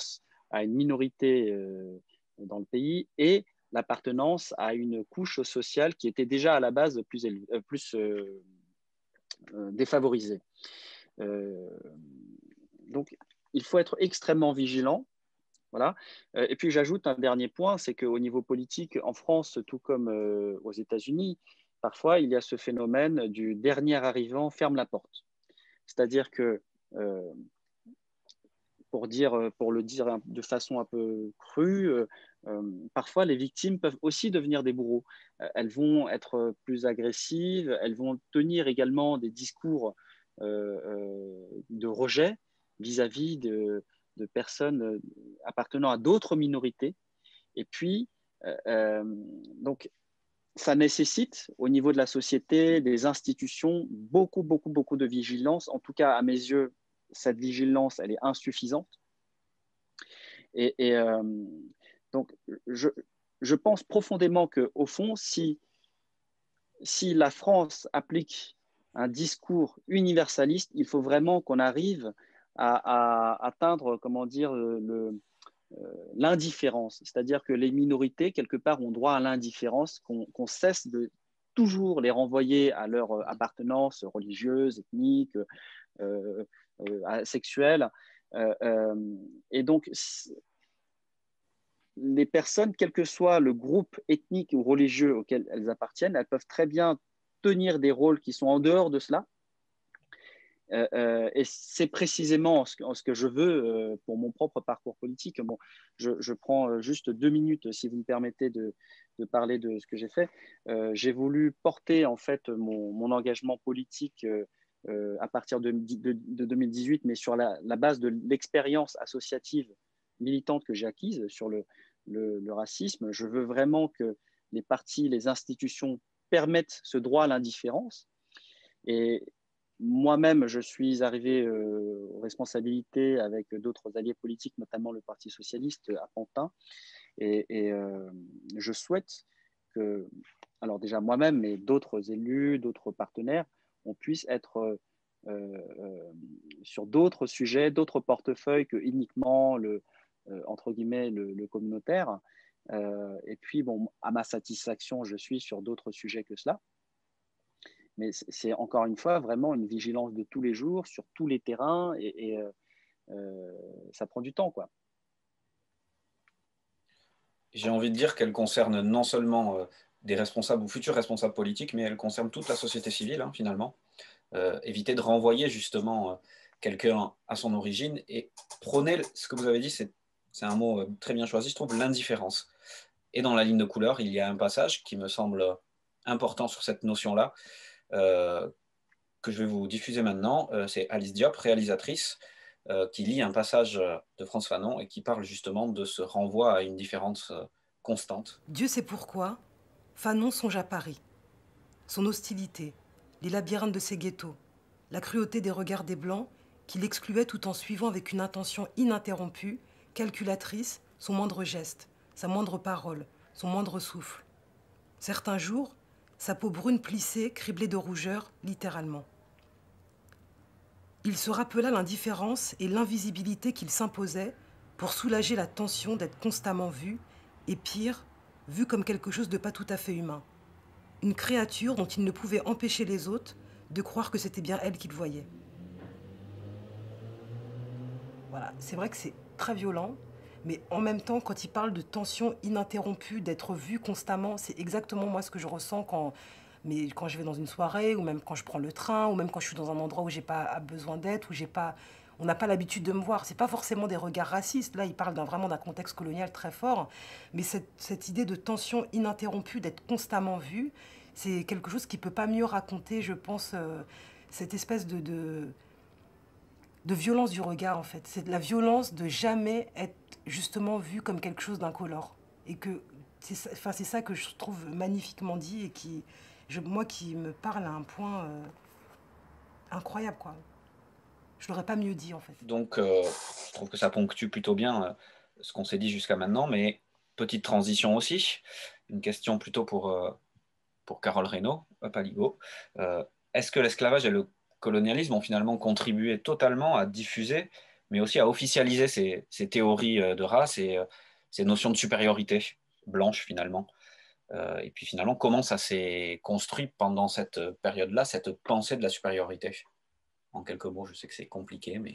à une minorité euh, dans le pays et l'appartenance à une couche sociale qui était déjà à la base plus, élevée, euh, plus euh, euh, défavorisée. Euh, donc, il faut être extrêmement vigilant. Voilà. Euh, et puis, j'ajoute un dernier point, c'est qu'au niveau politique, en France, tout comme euh, aux États-Unis, parfois, il y a ce phénomène du dernier arrivant ferme la porte. C'est-à-dire que, euh, pour, dire, pour le dire de façon un peu crue, euh, euh, parfois les victimes peuvent aussi devenir des bourreaux. Euh, elles vont être plus agressives, elles vont tenir également des discours euh, euh, de rejet vis-à-vis de, de personnes appartenant à d'autres minorités. Et puis, euh, donc, ça nécessite au niveau de la société, des institutions, beaucoup, beaucoup, beaucoup de vigilance. En tout cas, à mes yeux, cette vigilance, elle est insuffisante. Et, et euh, donc, je, je pense profondément qu'au fond, si, si la France applique un discours universaliste, il faut vraiment qu'on arrive à, à atteindre, comment dire, le, l'indifférence. C'est-à-dire que les minorités, quelque part, ont droit à l'indifférence, qu'on qu'on cesse de toujours les renvoyer à leur appartenance religieuse, ethnique, euh, euh, sexuelle. Euh, euh, et donc, les personnes, quel que soit le groupe ethnique ou religieux auquel elles appartiennent, elles peuvent très bien tenir des rôles qui sont en dehors de cela. Euh, euh, et c'est précisément ce que, ce que je veux euh, pour mon propre parcours politique. Bon, je, je prends juste deux minutes, si vous me permettez, de, de parler de ce que j'ai fait. Euh, j'ai voulu porter en fait mon, mon engagement politique euh, euh, à partir de, de, de deux mille dix-huit, mais sur la, la base de l'expérience associative militante que j'ai acquise sur le, le, le racisme. Je veux vraiment que les partis, les institutions permettent ce droit à l'indifférence. Et moi-même, je suis arrivé euh, aux responsabilités avec d'autres alliés politiques, notamment le Parti socialiste à Pantin. Et, et euh, je souhaite que, alors déjà moi-même, mais d'autres élus, d'autres partenaires, on puisse être euh, euh, sur d'autres sujets, d'autres portefeuilles que uniquement le, euh, entre guillemets, le, le communautaire. Euh, et puis, bon, à ma satisfaction, je suis sur d'autres sujets que cela. Mais c'est encore une fois vraiment une vigilance de tous les jours sur tous les terrains et, et euh, ça prend du temps, quoi. J'ai envie de dire qu'elle concerne non seulement euh, des responsables ou futurs responsables politiques, mais elle concerne toute la société civile, hein, finalement. Euh, éviter de renvoyer justement euh, quelqu'un à son origine et prôner, ce que vous avez dit, c'est un mot euh, très bien choisi, je trouve, l'indifférence. Et dans la ligne de couleur, il y a un passage qui me semble important sur cette notion-là, Euh, que je vais vous diffuser maintenant. Euh, c'est Alice Diop, réalisatrice, euh, qui lit un passage de Frantz Fanon et qui parle justement de ce renvoi à une différence euh, constante. Dieu sait pourquoi, Fanon songe à Paris. Son hostilité, les labyrinthes de ses ghettos, la cruauté des regards des Blancs qui l'excluaient tout en suivant avec une attention ininterrompue, calculatrice, son moindre geste, sa moindre parole, son moindre souffle. Certains jours, sa peau brune plissée, criblée de rougeur, littéralement. Il se rappela l'indifférence et l'invisibilité qu'il s'imposait pour soulager la tension d'être constamment vu, et pire, vu comme quelque chose de pas tout à fait humain. Une créature dont il ne pouvait empêcher les autres de croire que c'était bien elle qu'ils voyaient. Voilà, c'est vrai que c'est très violent, mais en même temps, quand il parle de tension ininterrompue, d'être vu constamment, c'est exactement moi ce que je ressens quand, mais quand je vais dans une soirée, ou même quand je prends le train, ou même quand je suis dans un endroit où j'ai pas besoin d'être, où j'ai pas, on n'a pas l'habitude de me voir. C'est pas forcément des regards racistes. Là, il parle d'un, vraiment d'un contexte colonial très fort, mais cette, cette idée de tension ininterrompue, d'être constamment vu, c'est quelque chose qui peut pas mieux raconter, je pense, euh, cette espèce de, de de violence du regard, en fait. C'est de la violence de jamais être justement vu comme quelque chose d'incolore. Et que c'est ça, enfin, c'est ça que je trouve magnifiquement dit et qui, je, moi, qui me parle à un point euh, incroyable, quoi. Je l'aurais pas mieux dit, en fait. Donc, euh, je trouve que ça ponctue plutôt bien euh, ce qu'on s'est dit jusqu'à maintenant, mais petite transition aussi. Une question plutôt pour, euh, pour Carole Reynaud, Paligo. Euh, Est-ce que l'esclavage et le colonialisme ont finalement contribué totalement à diffuser mais aussi à officialiser ces, ces théories de race et euh, ces notions de supériorité blanche finalement. Euh, et puis finalement, comment ça s'est construit pendant cette période-là, cette pensée de la supériorité? En quelques mots, je sais que c'est compliqué, mais...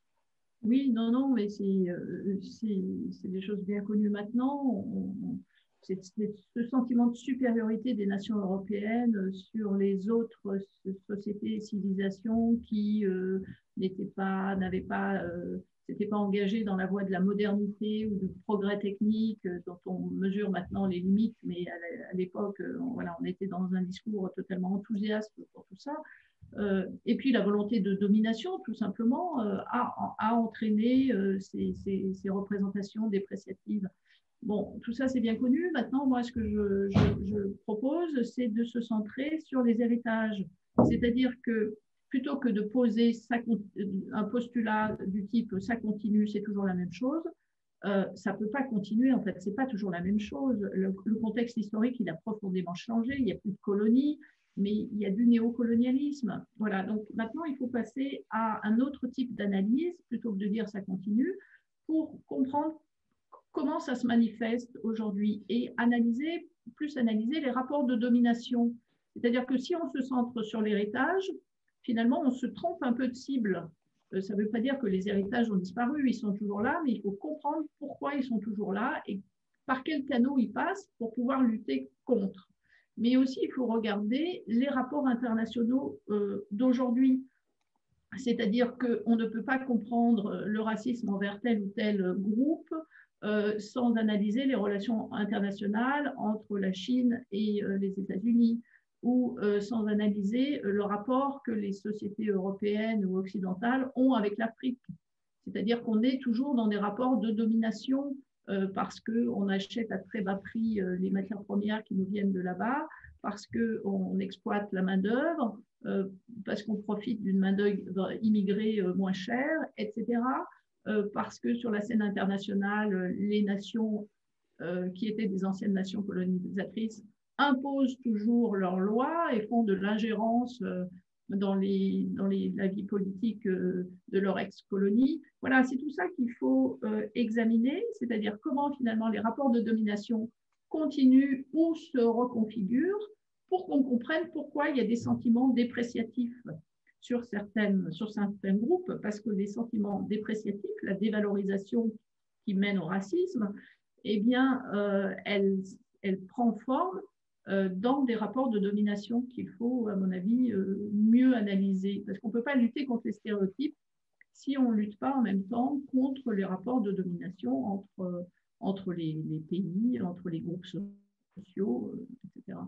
Oui, non, non, mais c'est euh, des choses bien connues maintenant. On, on, c'est ce sentiment de supériorité des nations européennes sur les autres sociétés et civilisations qui euh, n'étaient pas, n'avaient pas, euh, s'étaient pas engagées dans la voie de la modernité ou du progrès technique euh, dont on mesure maintenant les limites, mais à l'époque, on, voilà, on était dans un discours totalement enthousiaste pour tout ça. Euh, et puis la volonté de domination, tout simplement, euh, a, a entraîné euh, ces, ces, ces représentations dépréciatives. Bon, tout ça, c'est bien connu. Maintenant, moi, ce que je, je, je propose, c'est de se centrer sur les héritages. C'est-à-dire que plutôt que de poser ça, un postulat du type « ça continue, c'est toujours la même chose », euh, ça ne peut pas continuer, en fait, ce n'est pas toujours la même chose. Le, le contexte historique, il a profondément changé, il n'y a plus de colonies, mais il y a du néocolonialisme. Voilà, donc maintenant, il faut passer à un autre type d'analyse, plutôt que de dire « ça continue », pour comprendre comment ça se manifeste aujourd'hui et analyser, plus analyser les rapports de domination. C'est-à-dire que si on se centre sur l'héritage, finalement, on se trompe un peu de cible. Ça ne veut pas dire que les héritages ont disparu, ils sont toujours là, mais il faut comprendre pourquoi ils sont toujours là et par quels canaux ils passent pour pouvoir lutter contre. Mais aussi, il faut regarder les rapports internationaux euh, d'aujourd'hui. C'est-à-dire qu'on ne peut pas comprendre le racisme envers tel ou tel groupe euh, sans analyser les relations internationales entre la Chine et euh, les États-Unis, ou euh, sans analyser le rapport que les sociétés européennes ou occidentales ont avec l'Afrique. C'est-à-dire qu'on est toujours dans des rapports de domination euh, parce qu'on achète à très bas prix euh, les matières premières qui nous viennent de là-bas, parce qu'on exploite la main-d'œuvre, euh, parce qu'on profite d'une main-d'œuvre immigrée euh, moins chère, et cetera. Euh, parce que sur la scène internationale, les nations euh, qui étaient des anciennes nations colonisatrices imposent toujours leurs lois et font de l'ingérence euh, dans, les, dans les, la vie politique euh, de leur ex-colonie. Voilà, c'est tout ça qu'il faut euh, examiner, c'est-à-dire comment finalement les rapports de domination continuent ou se reconfigurent pour qu'on comprenne pourquoi il y a des sentiments dépréciatifs sur, certaines, sur certains groupes, parce que les sentiments dépréciatifs, la dévalorisation qui mène au racisme, eh bien, euh, elle, elle prend forme euh, dans des rapports de domination qu'il faut, à mon avis, euh, mieux analyser. Parce qu'on ne peut pas lutter contre les stéréotypes si on ne lutte pas en même temps contre les rapports de domination entre, entre les, les pays, entre les groupes sociaux, euh, et cetera.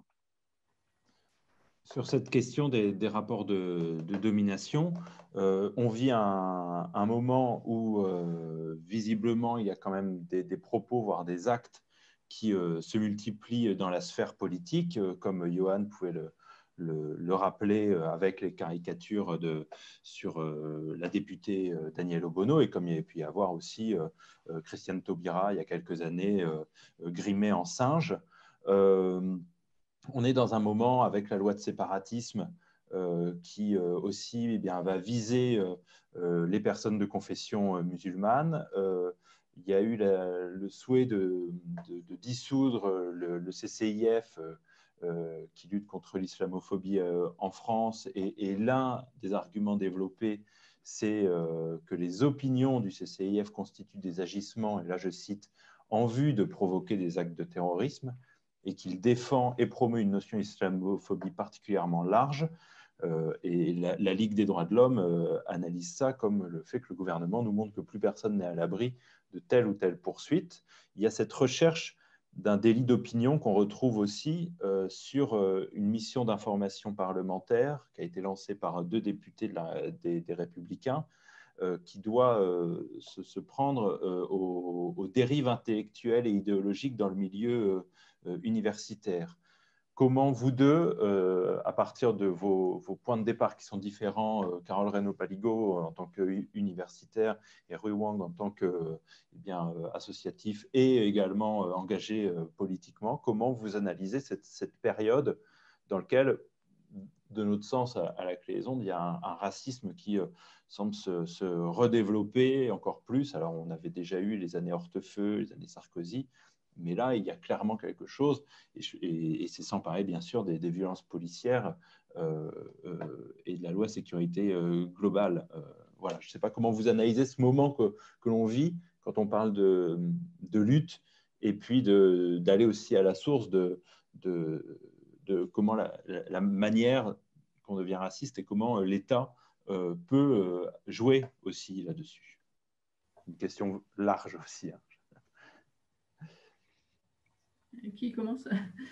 Sur cette question des, des rapports de, de domination, euh, on vit un, un moment où euh, visiblement il y a quand même des, des propos, voire des actes qui euh, se multiplient dans la sphère politique, euh, comme Johan pouvait le, le, le rappeler euh, avec les caricatures de, sur euh, la députée euh, Danielle Obono, et comme il y a pu y avoir aussi euh, euh, Christiane Taubira il y a quelques années, euh, grimée en singe. Euh, On est dans un moment avec la loi de séparatisme euh, qui euh, aussi eh bien, va viser euh, les personnes de confession euh, musulmane. Euh, il y a eu la, le souhait de, de, de dissoudre le, le C C I F euh, euh, qui lutte contre l'islamophobie euh, en France. Et, et l'un des arguments développés, c'est euh, que les opinions du C C I F constituent des agissements, et là je cite, en vue de provoquer des actes de terrorisme, et qu'il défend et promeut une notion islamophobie particulièrement large. Euh, et la, la Ligue des droits de l'homme euh, analyse ça comme le fait que le gouvernement nous montre que plus personne n'est à l'abri de telle ou telle poursuite. Il y a cette recherche d'un délit d'opinion qu'on retrouve aussi euh, sur euh, une mission d'information parlementaire qui a été lancée par deux députés de la, des, des Républicains, euh, qui doit euh, se, se prendre euh, aux, aux dérives intellectuelles et idéologiques dans le milieu euh, universitaire. Comment vous deux, euh, à partir de vos, vos points de départ qui sont différents, euh, Carole Reynaud-Paligot en tant qu'universitaire et Rui Wang en tant que eh bien, euh, associatif et également euh, engagé euh, politiquement, comment vous analysez cette, cette période dans laquelle de notre sens à, à la Clé des Ondes, il y a un, un racisme qui euh, semble se, se redévelopper encore plus. Alors, on avait déjà eu les années Hortefeux, les années Sarkozy, mais là, il y a clairement quelque chose, et, et, et c'est sans parler, bien sûr, des, des violences policières euh, euh, et de la loi sécurité euh, globale. Euh, voilà, je ne sais pas comment vous analysez ce moment que, que l'on vit quand on parle de, de lutte, et puis d'aller aussi à la source de, de, de comment la, la, la manière qu'on devient raciste et comment l'État euh, peut euh, jouer aussi là-dessus. Une question large aussi. Hein. Qui commence?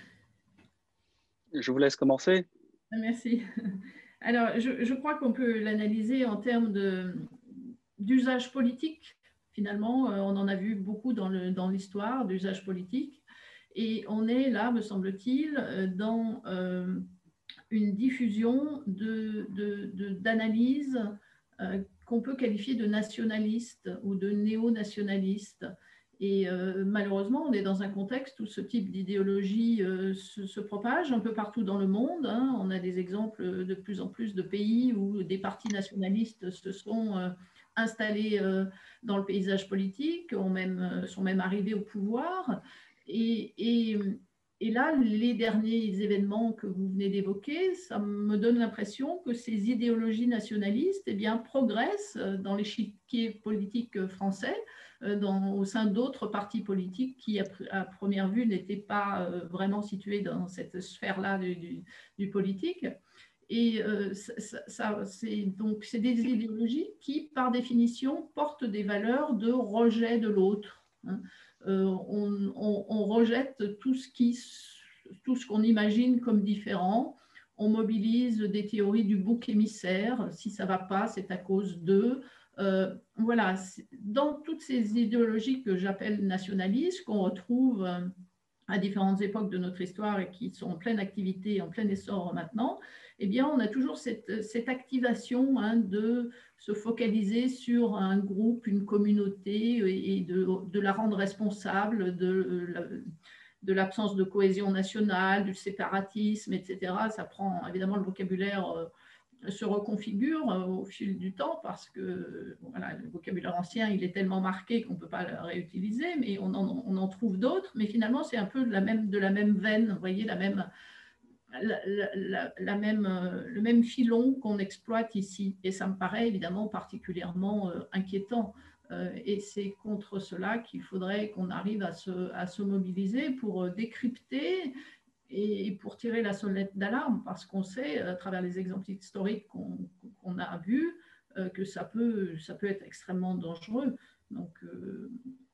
Je vous laisse commencer. Merci. Alors, je, je crois qu'on peut l'analyser en termes d'usage politique. Finalement, on en a vu beaucoup dans l'histoire d'usage politique. Et on est là, me semble-t-il, dans euh, une diffusion d'analyses de, de, euh, qu'on peut qualifier de nationalistes ou de néo-nationalistes. Et euh, malheureusement, on est dans un contexte où ce type d'idéologie euh, se, se propage un peu partout dans le monde. Hein. On a des exemples de plus en plus de pays où des partis nationalistes se sont euh, installés euh, dans le paysage politique, ont même, euh, sont même arrivés au pouvoir. Et, et, et là, les derniers événements que vous venez d'évoquer, ça me donne l'impression que ces idéologies nationalistes eh bien, progressent dans l'échiquier politique français, dans, au sein d'autres partis politiques qui, à, à première vue, n'étaient pas vraiment situés dans cette sphère-là du, du, du politique. Et euh, ça, ça, c'est donc c'est des idéologies qui, par définition, portent des valeurs de rejet de l'autre. Hein. Euh, on, on, on rejette tout ce qui, tout ce qu'on imagine comme différent. On mobilise des théories du bouc émissaire. Si ça ne va pas, c'est à cause d'eux. Euh, voilà, dans toutes ces idéologies que j'appelle nationalistes, qu'on retrouve à différentes époques de notre histoire et qui sont en pleine activité, en plein essor maintenant, eh bien, on a toujours cette, cette activation hein, de se focaliser sur un groupe, une communauté et de, de la rendre responsable de, de l'absence de cohésion nationale, du séparatisme, et cetera. Ça prend évidemment le vocabulaire euh, se reconfigure au fil du temps parce que voilà, le vocabulaire ancien, il est tellement marqué qu'on ne peut pas le réutiliser, mais on en, on en trouve d'autres. Mais finalement, c'est un peu de la même, de la même veine, vous voyez, la même, la, la, la même, le même filon qu'on exploite ici. Et ça me paraît évidemment particulièrement euh, inquiétant. Euh, et c'est contre cela qu'il faudrait qu'on arrive à se, à se mobiliser pour décrypter et pour tirer la sonnette d'alarme, parce qu'on sait, à travers les exemples historiques qu'on qu'on a vus, euh, que ça peut, ça peut être extrêmement dangereux. Donc, euh,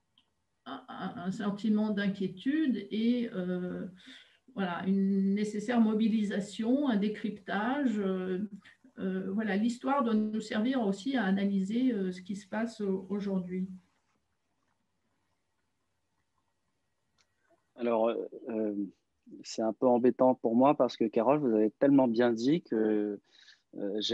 un, un, sentiment d'inquiétude et euh, voilà, une nécessaire mobilisation, un décryptage. Euh, euh, voilà, l'histoire doit nous servir aussi à analyser euh, ce qui se passe aujourd'hui. Alors, euh, c'est un peu embêtant pour moi parce que, Carole, vous avez tellement bien dit que euh, j'ai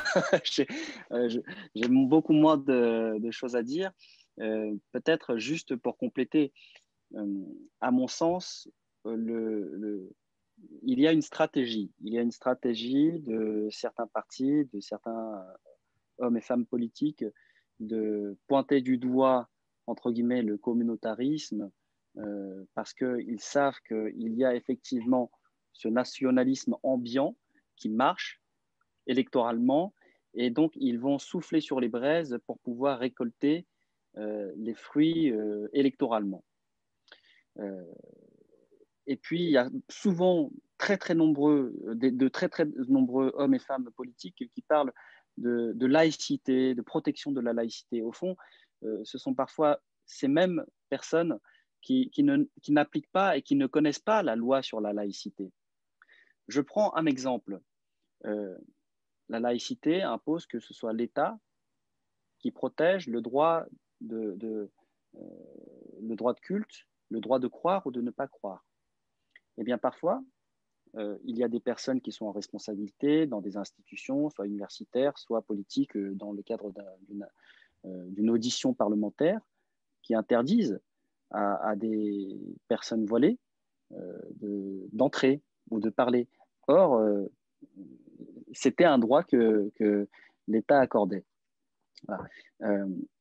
euh, beaucoup moins de, de choses à dire. Euh, Peut-être juste pour compléter, euh, à mon sens, le, le, il y a une stratégie. Il y a une stratégie de certains partis, de certains hommes et femmes politiques de pointer du doigt, entre guillemets, le communautarisme, Euh, parce qu'ils savent qu'il y a effectivement ce nationalisme ambiant qui marche électoralement, et donc ils vont souffler sur les braises pour pouvoir récolter euh, les fruits euh, électoralement. Euh, et puis, il y a souvent très, très nombreux, de, de très, très nombreux hommes et femmes politiques qui parlent de, de laïcité, de protection de la laïcité. Au fond, euh, ce sont parfois ces mêmes personnes qui, qui, ne, qui n'appliquent pas et qui ne connaissent pas la loi sur la laïcité. Je prends un exemple. Euh, la laïcité impose que ce soit l'État qui protège le droit de, de, euh, le droit de culte, le droit de croire ou de ne pas croire. Eh bien, parfois, euh, il y a des personnes qui sont en responsabilité dans des institutions, soit universitaires, soit politiques, euh, dans le cadre d'une, euh, d'une audition parlementaire, qui interdisent À, à des personnes voilées euh, de, d'entrer ou de parler. Or, euh, c'était un droit que, que l'État accordait. Voilà. Euh,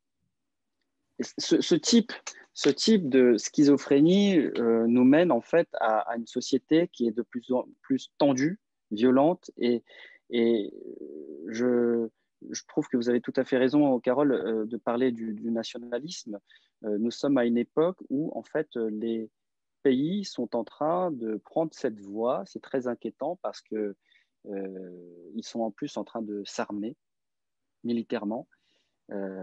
ce, ce, type, ce type de schizophrénie euh, nous mène en fait à, à une société qui est de plus en plus tendue, violente, et, et je, je trouve que vous avez tout à fait raison, Carole, euh, de parler du, du nationalisme. Euh, nous sommes à une époque où en fait les pays sont en train de prendre cette voie. C'est très inquiétant parce que euh, ils sont en plus en train de s'armer militairement. Euh,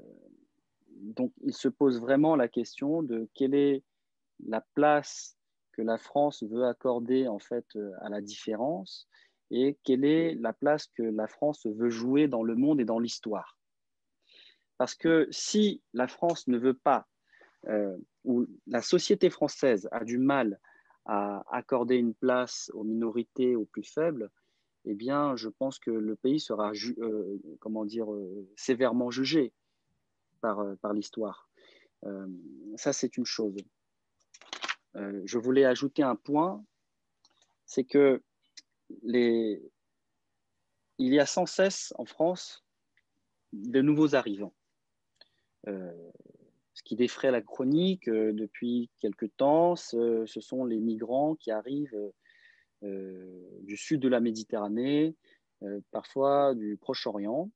donc, il se pose vraiment la question de quelle est la place que la France veut accorder en fait à la différence et quelle est la place que la France veut jouer dans le monde et dans l'histoire. Parce que si la France ne veut pas, euh, ou la société française a du mal à accorder une place aux minorités, aux plus faibles, eh bien, je pense que le pays sera euh, comment dire, euh, sévèrement jugé par, euh, par l'histoire. Euh, ça, c'est une chose. Euh, je voulais ajouter un point, c'est que les... il y a sans cesse en France de nouveaux arrivants. Euh, ce qui défraie la chronique euh, depuis quelque temps, ce, ce sont les migrants qui arrivent euh, du sud de la Méditerranée, euh, parfois du Proche-Orient.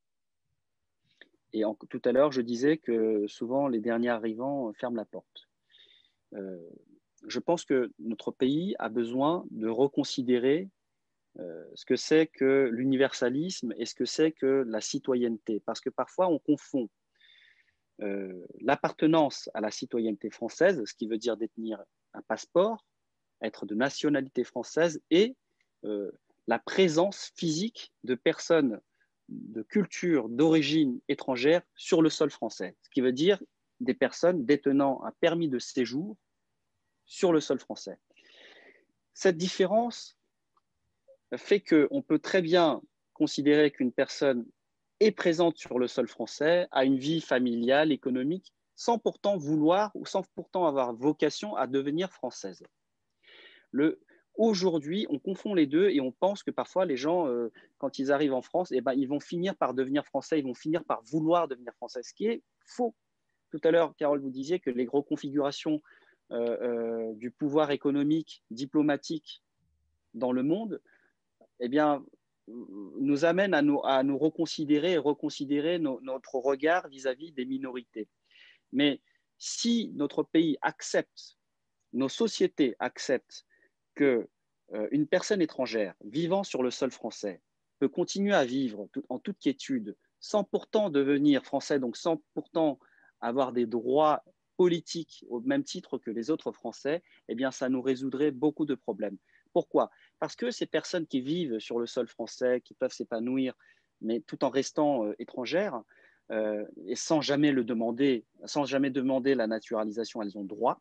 Et en, tout à l'heure, je disais que souvent les derniers arrivants ferment la porte. Euh, je pense que notre pays a besoin de reconsidérer euh, ce que c'est que l'universalisme et ce que c'est que la citoyenneté. Parce que parfois, on confond euh, l'appartenance à la citoyenneté française, ce qui veut dire détenir un passeport, être de nationalité française, et euh, la présence physique de personnes de culture d'origine étrangère sur le sol français, ce qui veut dire des personnes détenant un permis de séjour sur le sol français. Cette différence fait qu'on peut très bien considérer qu'une personne est présente sur le sol français, a une vie familiale, économique, sans pourtant vouloir ou sans pourtant avoir vocation à devenir française. Le, Aujourd'hui, on confond les deux et on pense que parfois les gens, euh, quand ils arrivent en France, eh ben, ils vont finir par devenir français, ils vont finir par vouloir devenir français, ce qui est faux. Tout à l'heure, Carole, vous disiez que les reconfigurations euh, euh, du pouvoir économique, diplomatique dans le monde, eh bien, nous amènent à nous, à nous reconsidérer et reconsidérer no, notre regard vis-à-vis des minorités. Mais si notre pays accepte, nos sociétés acceptent que euh, une personne étrangère vivant sur le sol français peut continuer à vivre tout, en toute quiétude, sans pourtant devenir français, donc sans pourtant avoir des droits politiques au même titre que les autres Français, eh bien, ça nous résoudrait beaucoup de problèmes. Pourquoi? Parce que ces personnes qui vivent sur le sol français, qui peuvent s'épanouir, mais tout en restant euh, étrangères, euh, et sans jamais le demander, sans jamais demander la naturalisation, elles ont droit,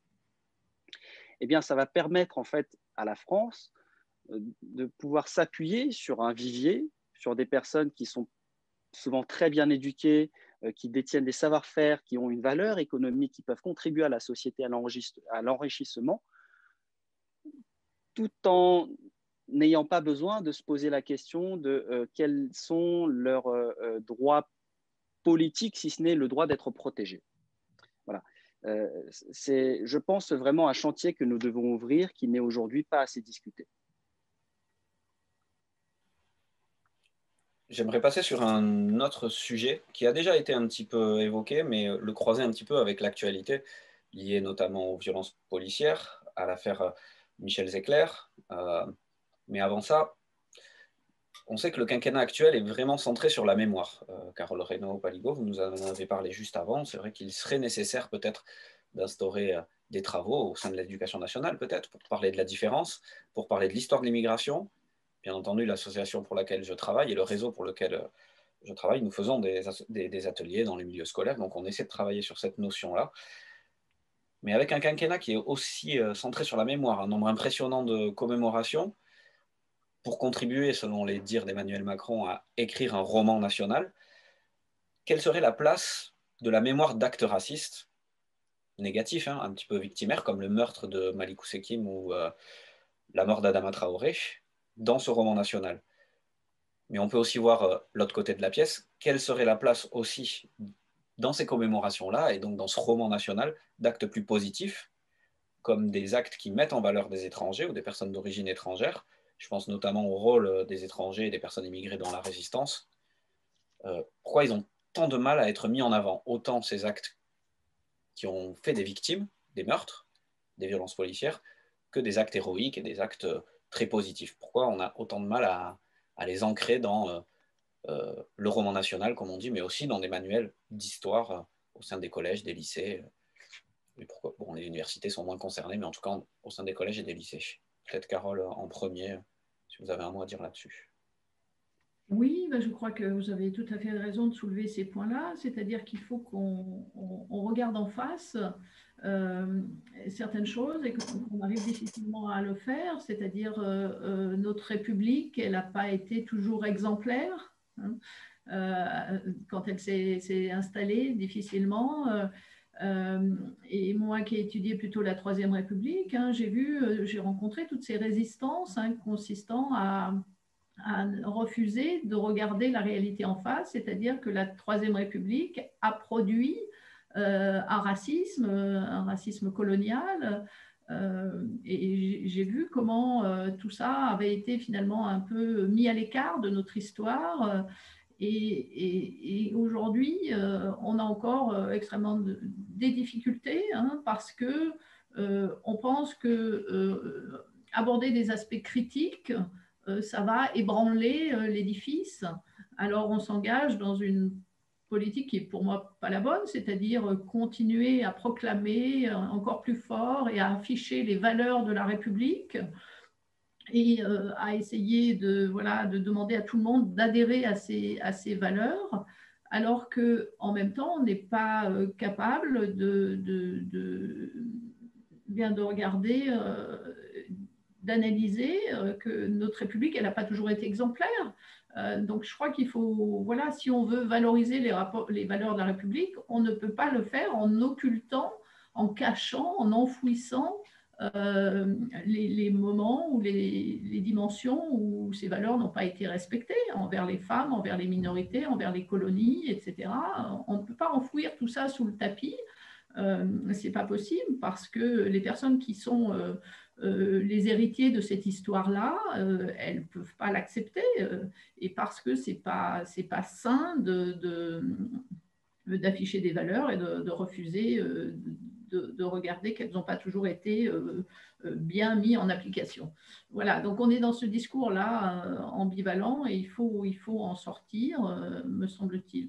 eh bien, ça va permettre en fait à la France de pouvoir s'appuyer sur un vivier, sur des personnes qui sont souvent très bien éduquées, qui détiennent des savoir-faire, qui ont une valeur économique, qui peuvent contribuer à la société, à l'enrichissement, tout en n'ayant pas besoin de se poser la question de euh, quels sont leurs euh, droits politiques, si ce n'est le droit d'être protégé. Voilà. Euh, c'est, je pense, vraiment un chantier que nous devons ouvrir qui n'est aujourd'hui pas assez discuté. J'aimerais passer sur un autre sujet qui a déjà été un petit peu évoqué, mais le croiser un petit peu avec l'actualité, liée notamment aux violences policières, à l'affaire Michel Zecler. Euh, mais avant ça, on sait que le quinquennat actuel est vraiment centré sur la mémoire. Euh, Carole Reynaud-Paligot, vous nous en avez parlé juste avant. C'est vrai qu'il serait nécessaire peut-être d'instaurer euh, des travaux au sein de l'éducation nationale, peut-être, pour parler de la différence, pour parler de l'histoire de l'immigration. Bien entendu, l'association pour laquelle je travaille et le réseau pour lequel euh, je travaille, nous faisons des, des, des ateliers dans les milieux scolaires, donc on essaie de travailler sur cette notion-là. Mais avec un quinquennat qui est aussi euh, centré sur la mémoire, un nombre impressionnant de commémorations, pour contribuer, selon les dires d'Emmanuel Macron, à écrire un roman national, quelle serait la place de la mémoire d'actes racistes, négatifs, hein, un petit peu victimaires, comme le meurtre de Malick Oussekine ou euh, la mort d'Adama Traoré, dans ce roman national? Mais on peut aussi voir euh, l'autre côté de la pièce. Quelle serait la place aussi dans ces commémorations-là, et donc dans ce roman national, d'actes plus positifs, comme des actes qui mettent en valeur des étrangers ou des personnes d'origine étrangère. Je pense notamment au rôle des étrangers et des personnes immigrées dans la résistance. Euh, pourquoi ils ont tant de mal à être mis en avant? Autant ces actes qui ont fait des victimes, des meurtres, des violences policières, que des actes héroïques et des actes très positifs. Pourquoi on a autant de mal à, à les ancrer dans euh, euh, le roman national, comme on dit, mais aussi dans des manuels d'histoire euh, au sein des collèges, des lycées. Et pourquoi bon, les universités sont moins concernées, mais en tout cas au sein des collèges et des lycées. Peut-être Carole en premier, si vous avez un mot à dire là-dessus. Oui, ben je crois que vous avez tout à fait raison de soulever ces points-là, c'est-à-dire qu'il faut qu'on on, on regarde en face euh, certaines choses et qu'on arrive difficilement à le faire, c'est-à-dire euh, euh, notre République, elle n'a pas été toujours exemplaire, hein, euh, quand elle s'est installée difficilement. Euh, euh, et moi qui ai étudié plutôt la Troisième République, hein, j'ai vu, euh, j'ai rencontré toutes ces résistances hein, consistant à à refuser de regarder la réalité en face, c'est-à-dire que la Troisième République a produit euh, un racisme, un racisme colonial, euh, et j'ai vu comment euh, tout ça avait été finalement un peu mis à l'écart de notre histoire. Et, et, et aujourd'hui, euh, on a encore euh, extrêmement de, des difficultés hein, parce que euh, on pense que euh, aborder des aspects critiques ça va ébranler l'édifice. Alors on s'engage dans une politique qui est pour moi pas la bonne, c'est-à-dire continuer à proclamer encore plus fort et à afficher les valeurs de la République et à essayer de, voilà, de demander à tout le monde d'adhérer à ces, à ces valeurs, alors qu'en même temps, on n'est pas capable de, de, de, bien de regarder euh, d'analyser euh, que notre République, elle n'a pas toujours été exemplaire. Euh, donc, je crois qu'il faut, voilà, si on veut valoriser les, rapports, les valeurs de la République, on ne peut pas le faire en occultant, en cachant, en enfouissant euh, les, les moments ou les, les dimensions où ces valeurs n'ont pas été respectées envers les femmes, envers les minorités, envers les colonies, et cetera. On ne peut pas enfouir tout ça sous le tapis. Euh, c'est pas possible parce que les personnes qui sont euh, euh, les héritiers de cette histoire-là, euh, elles ne peuvent pas l'accepter euh, et parce que c'est pas c'est pas sain de, de, d'afficher des valeurs et de, de refuser euh, de, de regarder qu'elles n'ont pas toujours été euh, bien mises en application. Voilà, donc on est dans ce discours-là euh, ambivalent et il faut, il faut en sortir, euh, me semble-t-il.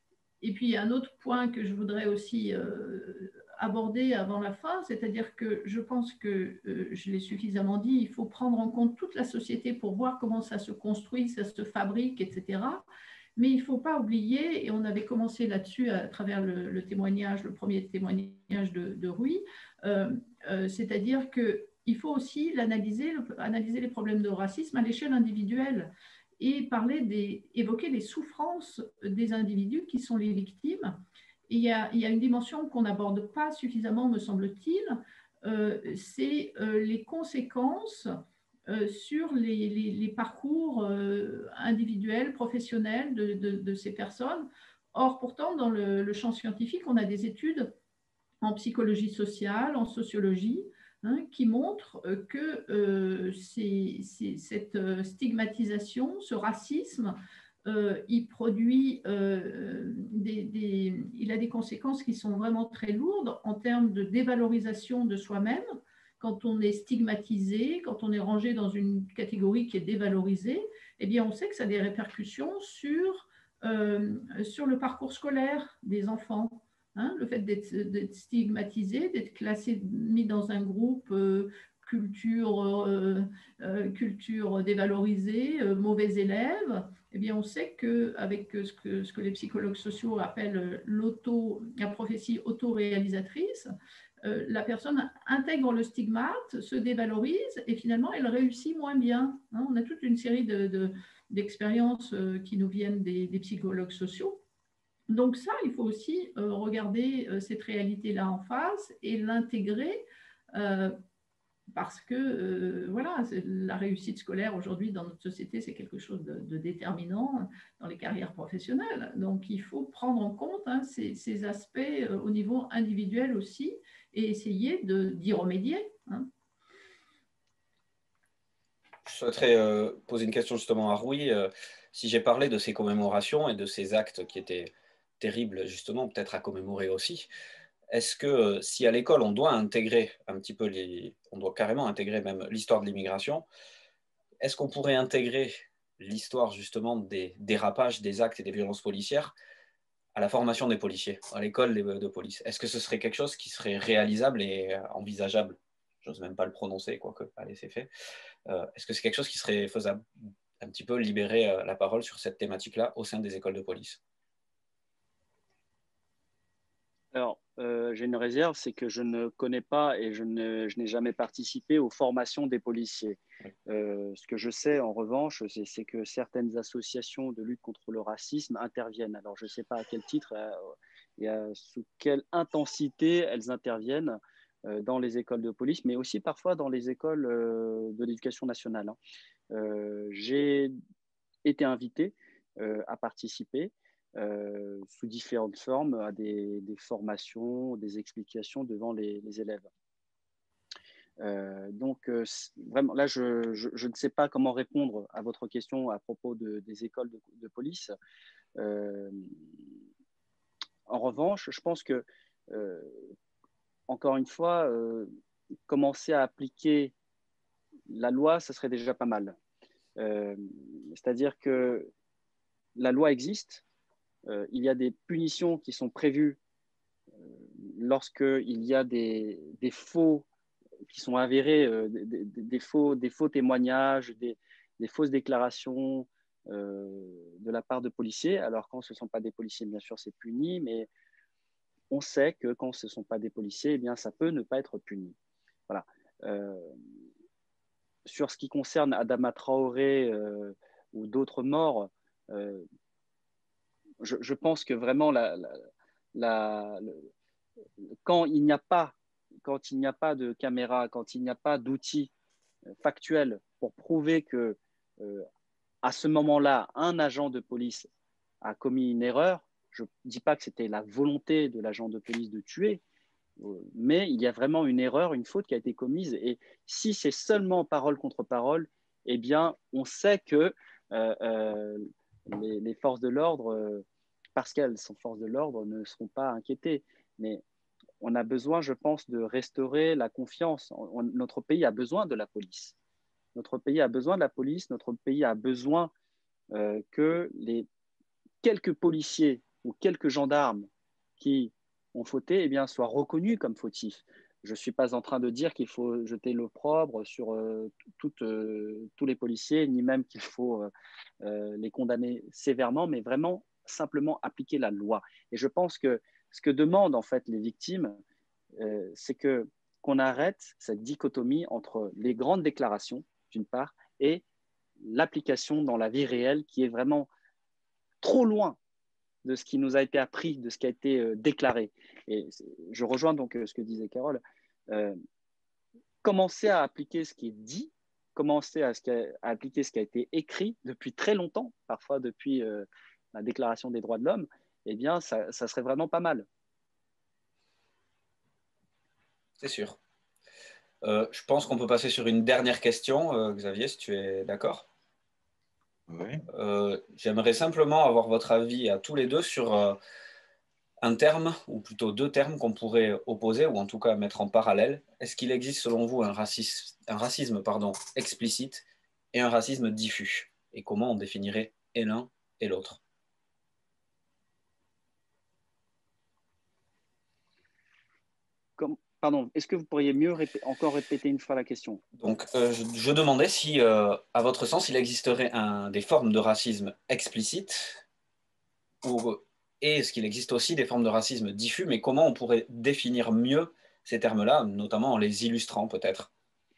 Et puis, un autre point que je voudrais aussi euh, aborder avant la fin, c'est-à-dire que je pense que, euh, je l'ai suffisamment dit, il faut prendre en compte toute la société pour voir comment ça se construit, ça se fabrique, et cetera. Mais il ne faut pas oublier, et on avait commencé là-dessus à travers le, le témoignage, le premier témoignage de, de Rui, euh, euh, c'est-à-dire qu'il faut aussi l'analyser, analyser les problèmes de racisme à l'échelle individuelle et parler des, évoquer les souffrances des individus qui sont les victimes. Et il y a, il y a une dimension qu'on n'aborde pas suffisamment, me semble-t-il, euh, c'est euh, les conséquences euh, sur les, les, les parcours euh, individuels, professionnels de, de, de ces personnes. Or, pourtant, dans le, le champ scientifique, on a des études en psychologie sociale, en sociologie, Hein, qui montre que euh, c'est, c'est, cette stigmatisation, ce racisme, euh, il produit euh, des, des, il a des conséquences qui sont vraiment très lourdes en termes de dévalorisation de soi-même. Quand on est stigmatisé, quand on est rangé dans une catégorie qui est dévalorisée, eh bien, on sait que ça a des répercussions sur, euh, sur le parcours scolaire des enfants. Hein, le fait d'être, d'être stigmatisé, d'être classé, mis dans un groupe euh, culture, euh, euh, culture dévalorisée, euh, mauvais élève, eh bien on sait qu'avec ce que, ce que les psychologues sociaux appellent l'auto, la prophétie autoréalisatrice, euh, la personne intègre le stigmate, se dévalorise et finalement elle réussit moins bien. Hein, on a toute une série de, de, d'expériences euh, qui nous viennent des, des psychologues sociaux. Donc ça, il faut aussi euh, regarder euh, cette réalité-là en face et l'intégrer, euh, parce que euh, voilà, la réussite scolaire aujourd'hui dans notre société, c'est quelque chose de, de déterminant dans les carrières professionnelles. Donc, il faut prendre en compte hein, ces, ces aspects euh, au niveau individuel aussi et essayer d'y remédier. Hein. Je souhaiterais euh, poser une question justement à Rui. Euh, si j'ai parlé de ces commémorations et de ces actes qui étaient terribles, justement, peut-être à commémorer aussi, est-ce que euh, si à l'école on doit intégrer un petit peu, les, on doit carrément intégrer même l'histoire de l'immigration, est-ce qu'on pourrait intégrer l'histoire justement des dérapages, des actes et des violences policières à la formation des policiers, à l'école de police? Est-ce que ce serait quelque chose qui serait réalisable et envisageable? J'ose même pas le prononcer, quoique, allez, c'est fait. Euh, est-ce que c'est quelque chose qui serait faisable? Un petit peu libérer euh, la parole sur cette thématique-là au sein des écoles de police. Alors, euh, j'ai une réserve, c'est que je ne connais pas et je, ne, je n'ai jamais participé aux formations des policiers. Euh, ce que je sais, en revanche, c'est, c'est que certaines associations de lutte contre le racisme interviennent. Alors, je ne sais pas à quel titre euh, et à, sous quelle intensité elles interviennent euh, dans les écoles de police, mais aussi parfois dans les écoles euh, de l'éducation nationale. Hein. Euh, j'ai été invité euh, à participer Euh, sous différentes formes à des, des formations, des explications devant les, les élèves. Euh, donc, euh, vraiment, là, je, je, je ne sais pas comment répondre à votre question à propos de, des écoles de, de police. Euh, en revanche, je pense que, euh, encore une fois, euh, commencer à appliquer la loi, ce serait déjà pas mal. Euh, c'est-à-dire que la loi existe, euh, il y a des punitions qui sont prévues lorsqu'il y a des, des faux qui sont avérés, euh, des, des, des, faux, des faux témoignages, des, des fausses déclarations euh, de la part de policiers. Alors quand ce ne sont pas des policiers, bien sûr, c'est puni, mais on sait que quand ce ne sont pas des policiers, eh bien, ça peut ne pas être puni. Voilà. Euh, sur ce qui concerne Adama Traoré euh, ou d'autres morts, euh, je, je pense que vraiment la, la, la, le, quand il n'y a pas quand il n'y a pas de caméra, quand il n'y a pas d'outils factuels pour prouver que euh, à ce moment-là, un agent de police a commis une erreur, je ne dis pas que c'était la volonté de l'agent de police de tuer, mais il y a vraiment une erreur, une faute qui a été commise. Et si c'est seulement parole contre parole, eh bien, on sait que euh, euh, les, les forces de l'ordre, euh, parce qu'elles sont forces de l'ordre, ne seront pas inquiétées. Mais on a besoin, je pense, de restaurer la confiance. On, notre pays a besoin de la police. Notre pays a besoin de la police. Notre pays a besoin euh, que les quelques policiers ou quelques gendarmes qui ont fauté eh bien, soient reconnus comme fautifs. Je ne suis pas en train de dire qu'il faut jeter l'opprobre sur euh, tout, euh, tous les policiers, ni même qu'il faut euh, euh, les condamner sévèrement, mais vraiment simplement appliquer la loi. Et je pense que ce que demandent en fait les victimes, euh, c'est que, qu'on arrête cette dichotomie entre les grandes déclarations, d'une part, et l'application dans la vie réelle qui est vraiment trop loin de ce qui nous a été appris, de ce qui a été euh, déclaré. Et je rejoins donc euh, ce que disait Carole. Euh, commencer à appliquer ce qui est dit, commencer à, ce qui a, à appliquer ce qui a été écrit depuis très longtemps, parfois depuis euh, la Déclaration des droits de l'homme, eh bien, ça, ça serait vraiment pas mal. C'est sûr. Euh, je pense qu'on peut passer sur une dernière question, euh, Xavier, si tu es d'accord. Oui. Euh, j'aimerais simplement avoir votre avis à tous les deux sur euh, un terme, ou plutôt deux termes qu'on pourrait opposer, ou en tout cas mettre en parallèle. Est-ce qu'il existe selon vous un racisme, un racisme pardon, explicite et un racisme diffus? Et comment on définirait et l'un et l'autre? Comme, pardon, est-ce que vous pourriez mieux répé- encore répéter une fois la question? Donc, euh, je, je demandais si, euh, à votre sens, il existerait un, des formes de racisme explicites ou, et est-ce qu'il existe aussi des formes de racisme diffus, mais comment on pourrait définir mieux ces termes-là, notamment en les illustrant peut-être?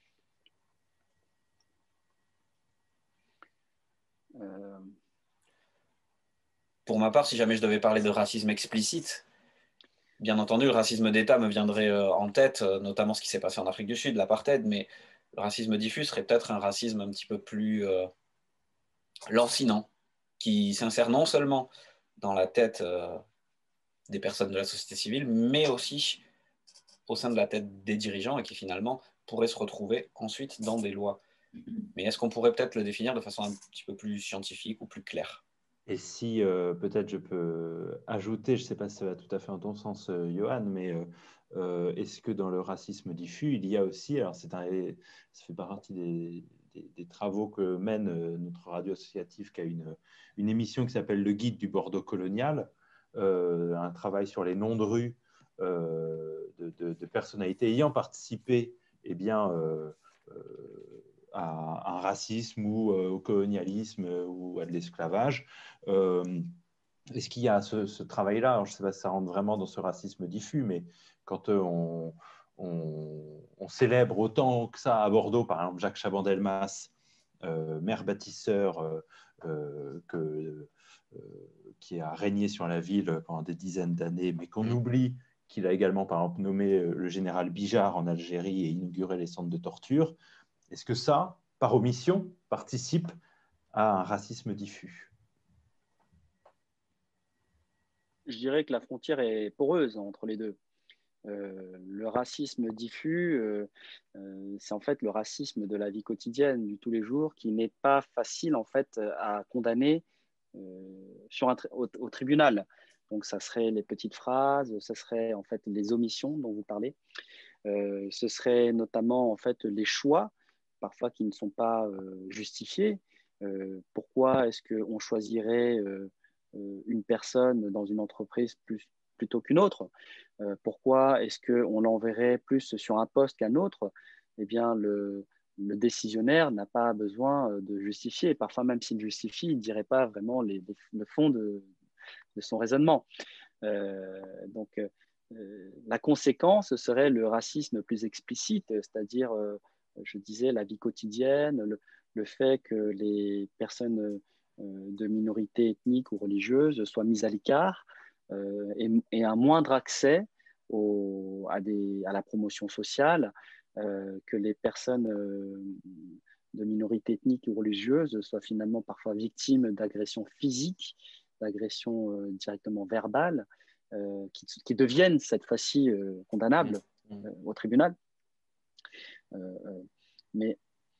euh... Pour ma part, si jamais je devais parler de racisme explicite, bien entendu, le racisme d'État me viendrait en tête, notamment ce qui s'est passé en Afrique du Sud, l'apartheid, mais le racisme diffus serait peut-être un racisme un petit peu plus euh, lancinant, qui s'insère non seulement dans la tête euh, des personnes de la société civile, mais aussi au sein de la tête des dirigeants et qui finalement pourrait se retrouver ensuite dans des lois. Mais est-ce qu'on pourrait peut-être le définir de façon un petit peu plus scientifique ou plus claire? Et si euh, peut-être je peux ajouter, je ne sais pas si ça va tout à fait en ton sens, euh, Johan, mais euh, euh, est-ce que dans le racisme diffus, il y a aussi, alors c'est un, ça fait partie des, des, des travaux que mène euh, notre radio associative qui a une, une émission qui s'appelle Le Guide du Bordeaux colonial, euh, un travail sur les noms de rue euh, de, de, de personnalités ayant participé eh bien, euh, euh, à un racisme ou euh, au colonialisme euh, ou à de l'esclavage. Euh, Est-ce qu'il y a ce, ce travail-là? Alors, je ne sais pas si ça rentre vraiment dans ce racisme diffus, mais quand euh, on, on, on célèbre autant que ça à Bordeaux, par exemple, Jacques Chaban-Delmas, euh, maire bâtisseur euh, euh, que, euh, qui a régné sur la ville pendant des dizaines d'années, mais qu'on oublie qu'il a également, par exemple, nommé le général Bijard en Algérie et inauguré les centres de torture. Est-ce que ça, par omission, participe à un racisme diffus? Je dirais que la frontière est poreuse entre les deux. Euh, le racisme diffus, euh, euh, c'est en fait le racisme de la vie quotidienne, du tous les jours, qui n'est pas facile en fait à condamner euh, sur un au, au tribunal. Donc, ça serait les petites phrases, ça serait en fait les omissions dont vous parlez. Euh, ce serait notamment en fait les choix, parfois qui ne sont pas euh, justifiés. Euh, pourquoi est-ce qu'on choisirait euh, une personne dans une entreprise plus, plutôt qu'une autre? Euh, pourquoi est-ce qu'on l'enverrait plus sur un poste qu'un autre? Eh bien, le, le décisionnaire n'a pas besoin de justifier. Parfois, même s'il justifie, il ne dirait pas vraiment les, les, le fond de, de son raisonnement. Euh, donc, euh, la conséquence serait le racisme plus explicite, c'est-à-dire, euh, je disais, la vie quotidienne, le, le fait que les personnes euh, de minorités ethniques ou religieuses soient mises à l'écart euh, et, et un moindre accès au, à, des, à la promotion sociale, euh, que les personnes euh, de minorités ethniques ou religieuses soient finalement parfois victimes d'agressions physiques, d'agressions euh, directement verbales, euh, qui, qui deviennent cette fois-ci euh, condamnables mmh. euh, au tribunal. Euh, mais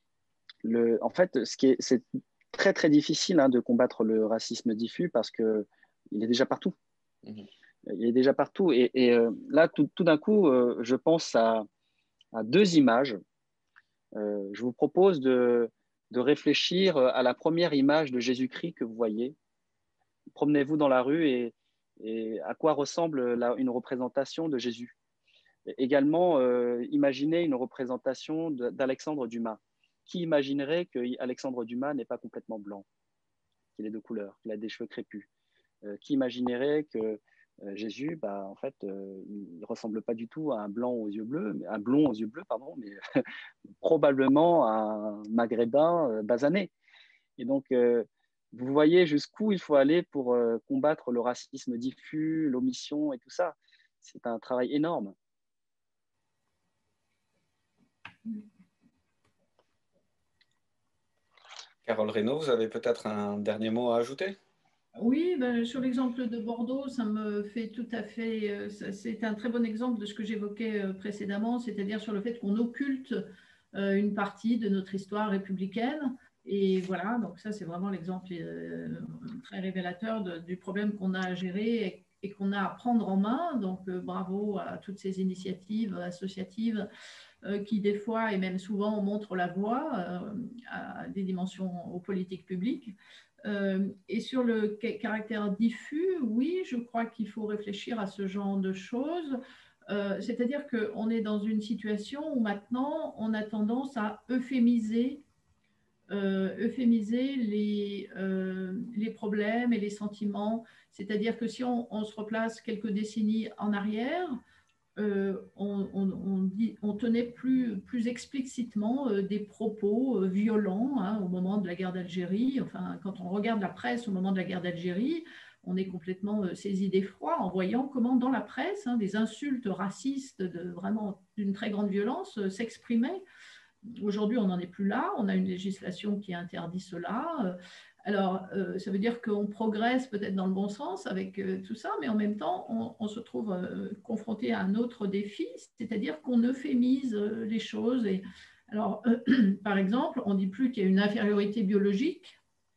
le, en fait, ce qui est, c'est très très difficile hein, de combattre le racisme diffus parce que il est déjà partout. Mmh. Il est déjà partout. Et, et euh, là, tout, tout d'un coup, euh, je pense à, à deux images. Euh, je vous propose de, de réfléchir à la première image de Jésus-Christ que vous voyez. Promenez-vous dans la rue et, et à quoi ressemble la, une représentation de Jésus. Et également, euh, imaginez une représentation d'Alexandre Dumas. Qui imaginerait qu'Alexandre Dumas n'est pas complètement blanc, qu'il est de couleur, qu'il a des cheveux crépus? euh, Qui imaginerait que euh, Jésus, bah, en fait, euh, il ne ressemble pas du tout à un blanc aux yeux bleus, mais un blond aux yeux bleus, pardon, mais probablement à un maghrébin euh, basané. Et donc, euh, vous voyez jusqu'où il faut aller pour euh, combattre le racisme diffus, l'omission et tout ça. C'est un travail énorme. Carole Reynaud, vous avez peut-être un dernier mot à ajouter? Oui, ben, sur l'exemple de Bordeaux, ça me fait tout à fait. C'est un très bon exemple de ce que j'évoquais précédemment, c'est-à-dire sur le fait qu'on occulte une partie de notre histoire républicaine. Et voilà, donc ça, c'est vraiment l'exemple très révélateur de, du problème qu'on a à gérer et, et qu'on a à prendre en main. Donc, bravo à toutes ces initiatives associatives qui, des fois, et même souvent, montrent la voie à des dimensions aux politiques publiques. Euh, et sur le caractère diffus, oui, je crois qu'il faut réfléchir à ce genre de choses. Euh, C'est-à-dire qu'on est dans une situation où maintenant, on a tendance à euphémiser, euh, euphémiser les, euh, les problèmes et les sentiments. C'est-à-dire que si on, on se replace quelques décennies en arrière, Euh, on, on, on, dit, on tenait plus, plus explicitement euh, des propos euh, violents hein, au moment de la guerre d'Algérie. Enfin, quand on regarde la presse au moment de la guerre d'Algérie, on est complètement saisi d'effroi en voyant comment dans la presse, hein, des insultes racistes de, vraiment d'une très grande violence euh, s'exprimaient. Aujourd'hui, on n'en est plus là, on a une législation qui interdit cela. Alors, euh, ça veut dire qu'on progresse peut-être dans le bon sens avec euh, tout ça, mais en même temps, on, on se trouve euh, confronté à un autre défi, c'est-à-dire qu'on euphémise euh, les choses. Et, alors, euh, par exemple, on ne dit plus qu'il y a une infériorité biologique,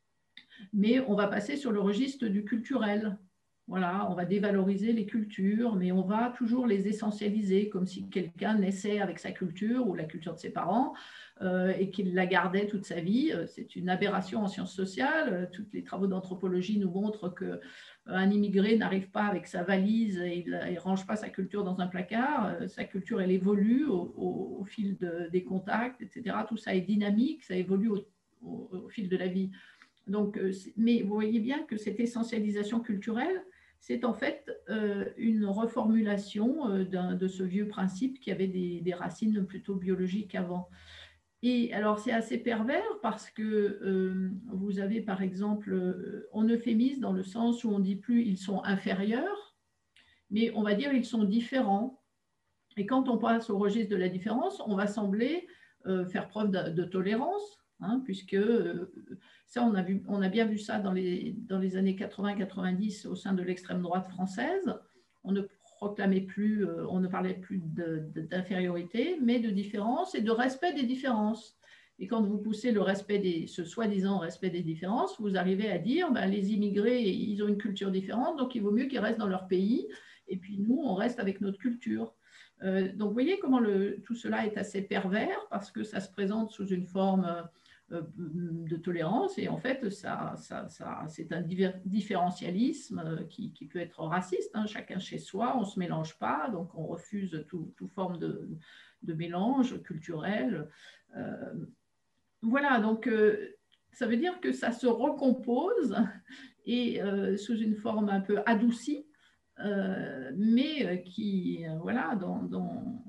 mais on va passer sur le registre du culturel. Voilà, on va dévaloriser les cultures, mais on va toujours les essentialiser, comme si quelqu'un naissait avec sa culture ou la culture de ses parents euh, et qu'il la gardait toute sa vie. C'est une aberration en sciences sociales. Tous les travaux d'anthropologie nous montrent qu'un immigré n'arrive pas avec sa valise et il ne range pas sa culture dans un placard. Sa culture, elle évolue au, au, au fil de, des contacts, et cetera. Tout ça est dynamique, ça évolue au, au, au fil de la vie. Donc, mais vous voyez bien que cette essentialisation culturelle, c'est en fait euh, une reformulation euh, de ce vieux principe qui avait des, des racines plutôt biologiques avant. Et alors, c'est assez pervers parce que euh, vous avez, par exemple, euh, on euphémise dans le sens où on ne dit plus ils sont inférieurs, mais on va dire ils sont différents. Et quand on passe au registre de la différence, on va sembler euh, faire preuve de, de tolérance, hein, puisque euh, ça, on a, vu, on a bien vu ça dans les, dans les années quatre-vingt quatre-vingt-dix au sein de l'extrême droite française. On ne proclamait plus, euh, on ne parlait plus d'infériorité, mais de différence et de respect des différences. Et quand vous poussez le respect des, ce soi-disant respect des différences, vous arrivez à dire ben, les immigrés, ils ont une culture différente, donc il vaut mieux qu'ils restent dans leur pays, et puis nous, on reste avec notre culture. Euh, donc, vous voyez comment le, tout cela est assez pervers parce que ça se présente sous une forme euh, de tolérance et en fait, ça, ça, ça, c'est un différentialisme qui, qui peut être raciste. Hein, chacun chez soi, on ne se mélange pas, donc on refuse toute tout forme de, de mélange culturel. Euh, voilà, donc euh, ça veut dire que ça se recompose et euh, sous une forme un peu adoucie. Euh, mais qui, euh, voilà, dans, dans,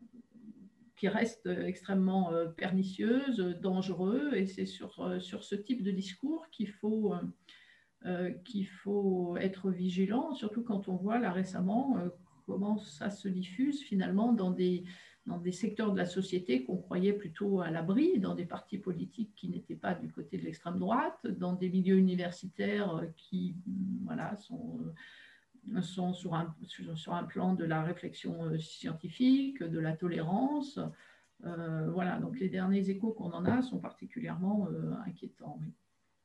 qui reste extrêmement euh, pernicieuse, dangereux, et c'est sur, euh, sur ce type de discours qu'il faut, euh, qu'il faut être vigilant, surtout quand on voit là récemment euh, comment ça se diffuse finalement dans des, dans des secteurs de la société qu'on croyait plutôt à l'abri, dans des partis politiques qui n'étaient pas du côté de l'extrême droite, dans des milieux universitaires qui, voilà, sont... sont sur un, sur un plan de la réflexion scientifique, de la tolérance. Euh, voilà, donc les derniers échos qu'on en a sont particulièrement euh, inquiétants. Oui.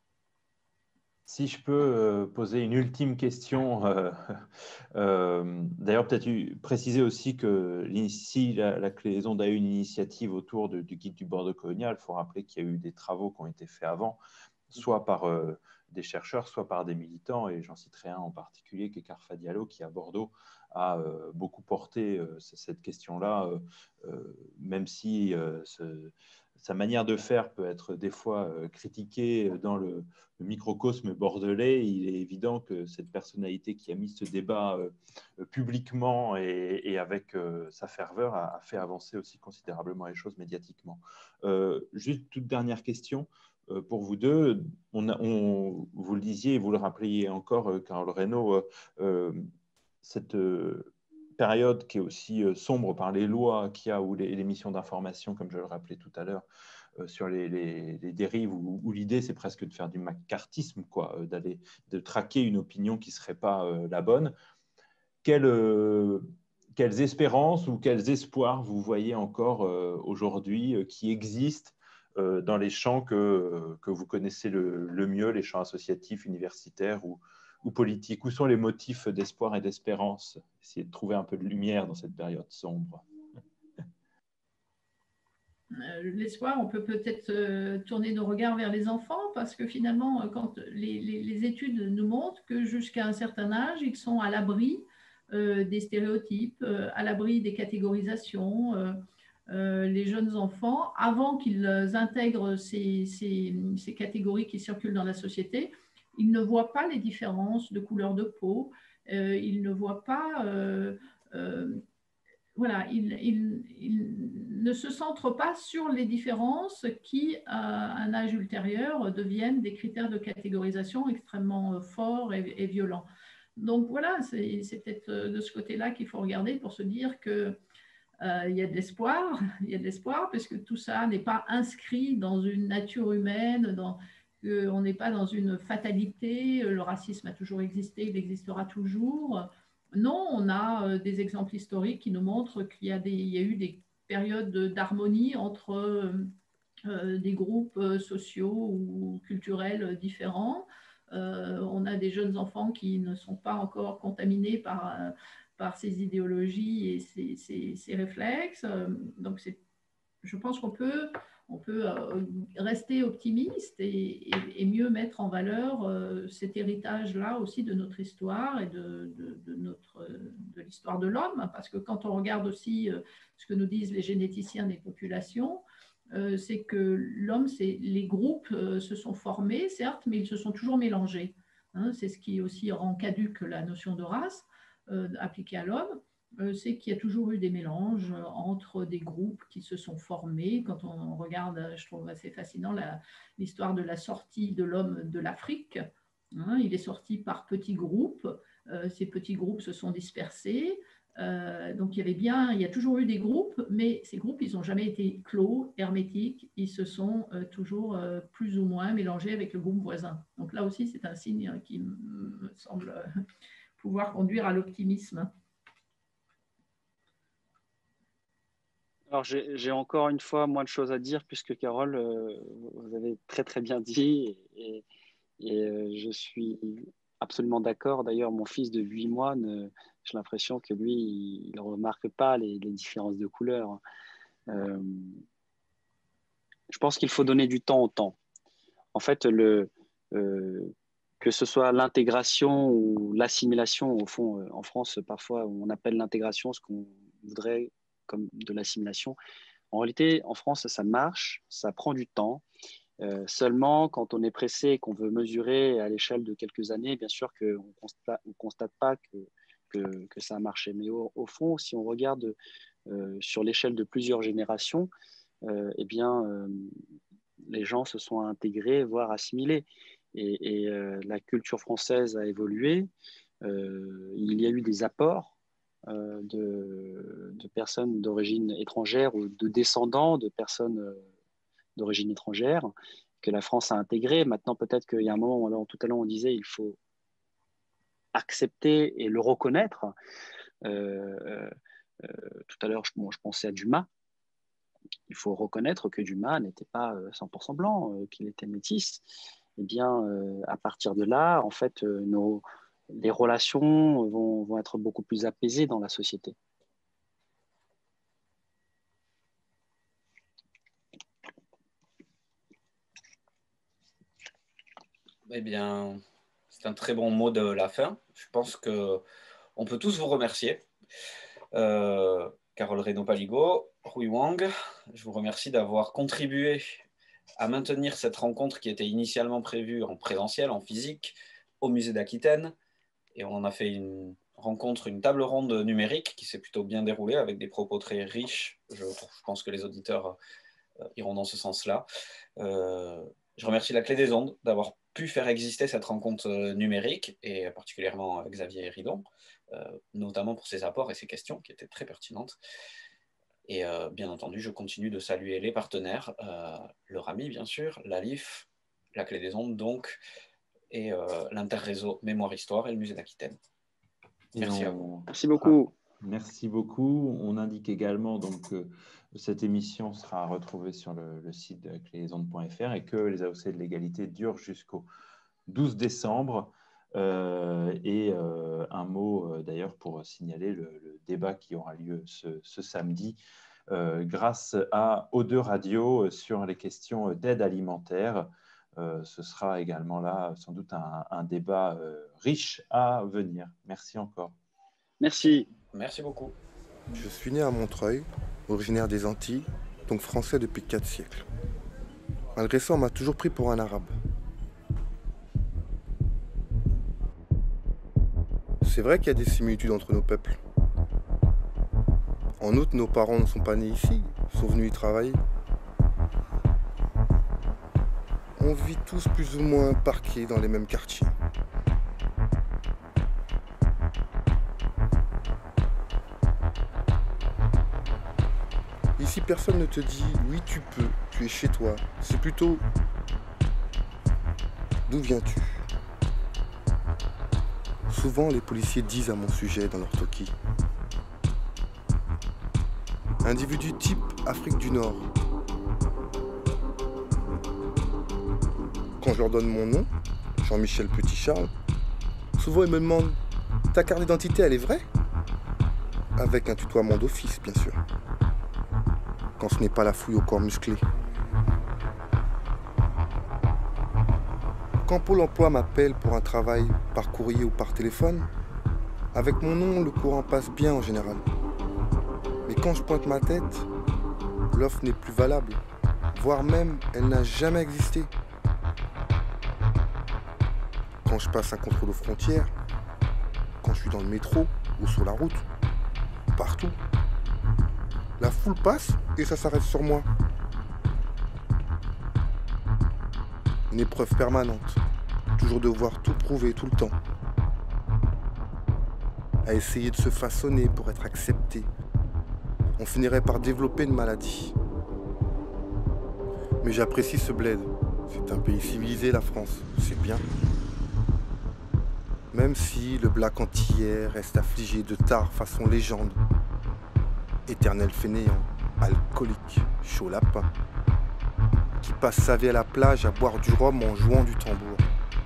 Si je peux euh, poser une ultime question, euh, euh, d'ailleurs peut-être préciser aussi que si la, la Cléson a eu une initiative autour de, du guide du Bordeaux colonial, il faut rappeler qu'il y a eu des travaux qui ont été faits avant, soit par euh, des chercheurs, soit par des militants, et j'en citerai un en particulier qui est Carfa Diallo, qui à Bordeaux a euh, beaucoup porté euh, cette question-là, euh, euh, même si euh, ce, sa manière de faire peut être des fois euh, critiquée dans le, le microcosme bordelais. Il est évident que cette personnalité qui a mis ce débat euh, publiquement et, et avec euh, sa ferveur a, a fait avancer aussi considérablement les choses médiatiquement. Euh, juste toute dernière question. Pour vous deux, on a, on, vous le disiez et vous le rappeliez encore, euh, Carole Reynaud, euh, cette euh, période qui est aussi euh, sombre par les lois qu'il y a ou les, les missions d'information, comme je le rappelais tout à l'heure, euh, sur les, les, les dérives, où, où l'idée c'est presque de faire du macartisme, quoi, euh, d'aller de traquer une opinion qui ne serait pas euh, la bonne. Quelle, euh, quelles espérances ou quels espoirs vous voyez encore euh, aujourd'hui euh, qui existent dans les champs que, que vous connaissez le, le mieux, les champs associatifs, universitaires ou, ou politiques? Où sont les motifs d'espoir et d'espérance? Essayez de trouver un peu de lumière dans cette période sombre. L'espoir, on peut peut-être euh, tourner nos regards vers les enfants parce que finalement, quand les, les, les études nous montrent que jusqu'à un certain âge, ils sont à l'abri euh, des stéréotypes, euh, à l'abri des catégorisations. Euh, Euh, les jeunes enfants, avant qu'ils intègrent ces, ces, ces catégories qui circulent dans la société, ils ne voient pas les différences de couleur de peau, euh, ils ne voient pas, euh, euh, voilà, il, il, il ne se centre pas sur les différences qui, à un âge ultérieur, deviennent des critères de catégorisation extrêmement forts et, et violents. Donc voilà, c'est peut-être de ce côté-là qu'il faut regarder pour se dire que euh, il y a de l'espoir, il y a de l'espoir, parce que tout ça n'est pas inscrit dans une nature humaine, dans, euh, on n'est pas dans une fatalité, le racisme a toujours existé, il existera toujours. Non, on a euh, des exemples historiques qui nous montrent qu'il y a des, il y a eu des périodes d'harmonie entre euh, euh, des groupes sociaux ou culturels différents. Euh, on a des jeunes enfants qui ne sont pas encore contaminés par, euh, par ces idéologies et ces, ces, ces réflexes. Donc, je pense qu'on peut, on peut rester optimiste et, et, et mieux mettre en valeur euh, cet héritage-là aussi de notre histoire et de, de, de, notre, de l'histoire de l'homme. Parce que quand on regarde aussi euh, ce que nous disent les généticiens des populations, euh, c'est que l'homme, les groupes euh, se sont formés, certes, mais ils se sont toujours mélangés. Hein, c'est ce qui aussi rend caduque la notion de race euh, appliquée à l'homme. Euh, c'est qu'il y a toujours eu des mélanges entre des groupes qui se sont formés. Quand on regarde, je trouve assez fascinant l'histoire de la sortie de l'homme de l'Afrique. Hein, il est sorti par petits groupes. Euh, ces petits groupes se sont dispersés. Euh, donc il y avait bien, il y a toujours eu des groupes, mais ces groupes, ils n'ont jamais été clos, hermétiques. Ils se sont euh, toujours euh, plus ou moins mélangés avec le groupe voisin. Donc là aussi, c'est un signe qui me semble pouvoir conduire à l'optimisme. Alors, j'ai encore une fois moins de choses à dire puisque Carole, euh, vous avez très très bien dit et, et euh, je suis absolument d'accord. D'ailleurs, mon fils de huit mois, j'ai l'impression que lui, il ne remarque pas les, les différences de couleurs. Euh, je pense qu'il faut donner du temps au temps. En fait, le, euh, que ce soit l'intégration ou l'assimilation, au fond, euh, en France, parfois, on appelle l'intégration ce qu'on voudrait comme de l'assimilation. En réalité, en France, ça marche, ça prend du temps. Euh, seulement, quand on est pressé et qu'on veut mesurer à l'échelle de quelques années, bien sûr qu'on ne constate, on constate pas que, que, que ça a marché. Mais au, au fond, si on regarde euh, sur l'échelle de plusieurs générations, euh, eh bien, euh, les gens se sont intégrés, voire assimilés. Et, et euh, la culture française a évolué. Euh, il y a eu des apports Euh, de, de personnes d'origine étrangère ou de descendants de personnes euh, d'origine étrangère que la France a intégré. Maintenant, peut-être qu'il y a un moment, alors, tout à l'heure on disait il faut accepter et le reconnaître. Euh, euh, tout à l'heure, je, bon, je pensais à Dumas. Il faut reconnaître que Dumas n'était pas cent pour cent blanc, euh, qu'il était métis. Eh bien, euh, à partir de là, en fait, euh, nos les relations vont, vont être beaucoup plus apaisées dans la société. Eh bien, c'est un très bon mot de la fin. Je pense qu'on peut tous vous remercier. Euh, Carole Reynaud-Paligot, Rui Wang, je vous remercie d'avoir contribué à maintenir cette rencontre qui était initialement prévue en présentiel, en physique, au musée d'Aquitaine. Et on en a fait une rencontre, une table ronde numérique qui s'est plutôt bien déroulée avec des propos très riches. Je, je pense que les auditeurs euh, iront dans ce sens-là. Euh, je remercie la Clé des Ondes d'avoir pu faire exister cette rencontre numérique et particulièrement Xavier Ridon, euh, notamment pour ses apports et ses questions qui étaient très pertinentes. Et euh, bien entendu, je continue de saluer les partenaires, euh, le RAMI bien sûr, l'A L I F, la Clé des Ondes donc, et euh, l'Interréseau Mémoire-Histoire et le Musée d'Aquitaine. Merci on... à vous. Merci beaucoup. Ah, merci beaucoup. On indique également donc, que cette émission sera retrouvée sur le, le site de clé des ondes point F R et que les A O C de l'égalité durent jusqu'au douze décembre. Euh, et euh, un mot euh, d'ailleurs pour signaler le, le débat qui aura lieu ce, ce samedi euh, grâce à O deux Radio sur les questions d'aide alimentaire. Euh, ce sera également là sans doute un, un débat euh, riche à venir. Merci encore. Merci. Merci beaucoup. Je suis né à Montreuil, originaire des Antilles, donc français depuis quatre siècles. Malgré ça, on m'a toujours pris pour un arabe. C'est vrai qu'il y a des similitudes entre nos peuples. En outre, nos parents ne sont pas nés ici, sont venus y travailler. On vit tous plus ou moins parqués dans les mêmes quartiers. Ici, personne ne te dit « oui, tu peux, tu es chez toi ». C'est plutôt « d'où viens-tu » Souvent, les policiers disent à mon sujet dans leur toki. Individu type Afrique du Nord. Quand je leur donne mon nom, Jean-Michel Petit-Charles, souvent ils me demandent « ta carte d'identité, elle est vraie ?» Avec un tutoiement d'office, bien sûr. Quand ce n'est pas la fouille au corps musclé. Quand Pôle emploi m'appelle pour un travail par courrier ou par téléphone, avec mon nom, le courant passe bien en général. Mais quand je pointe ma tête, l'offre n'est plus valable, voire même elle n'a jamais existé. Quand je passe un contrôle aux frontières, quand je suis dans le métro ou sur la route, partout, la foule passe et ça s'arrête sur moi. Une épreuve permanente, toujours devoir tout prouver tout le temps, à essayer de se façonner pour être accepté. On finirait par développer une maladie. Mais j'apprécie ce bled. C'est un pays civilisé, la France, c'est bien. Même si le black antillais reste affligé de tard façon légende, éternel fainéant, alcoolique, chaud lapin, qui passe sa vie à la plage à boire du rhum en jouant du tambour.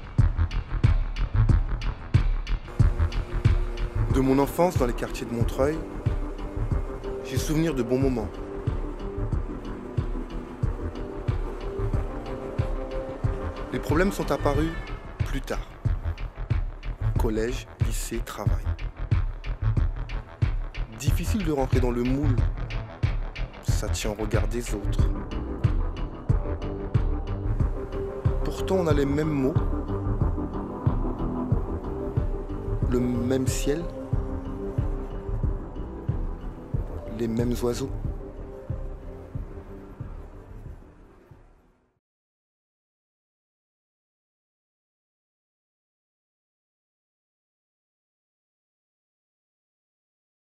De mon enfance dans les quartiers de Montreuil, j'ai souvenir de bons moments. Les problèmes sont apparus plus tard. Collège, lycée, travail. Difficile de rentrer dans le moule. Ça tient au regard des autres. Pourtant, on a les mêmes mots, le même ciel, les mêmes oiseaux.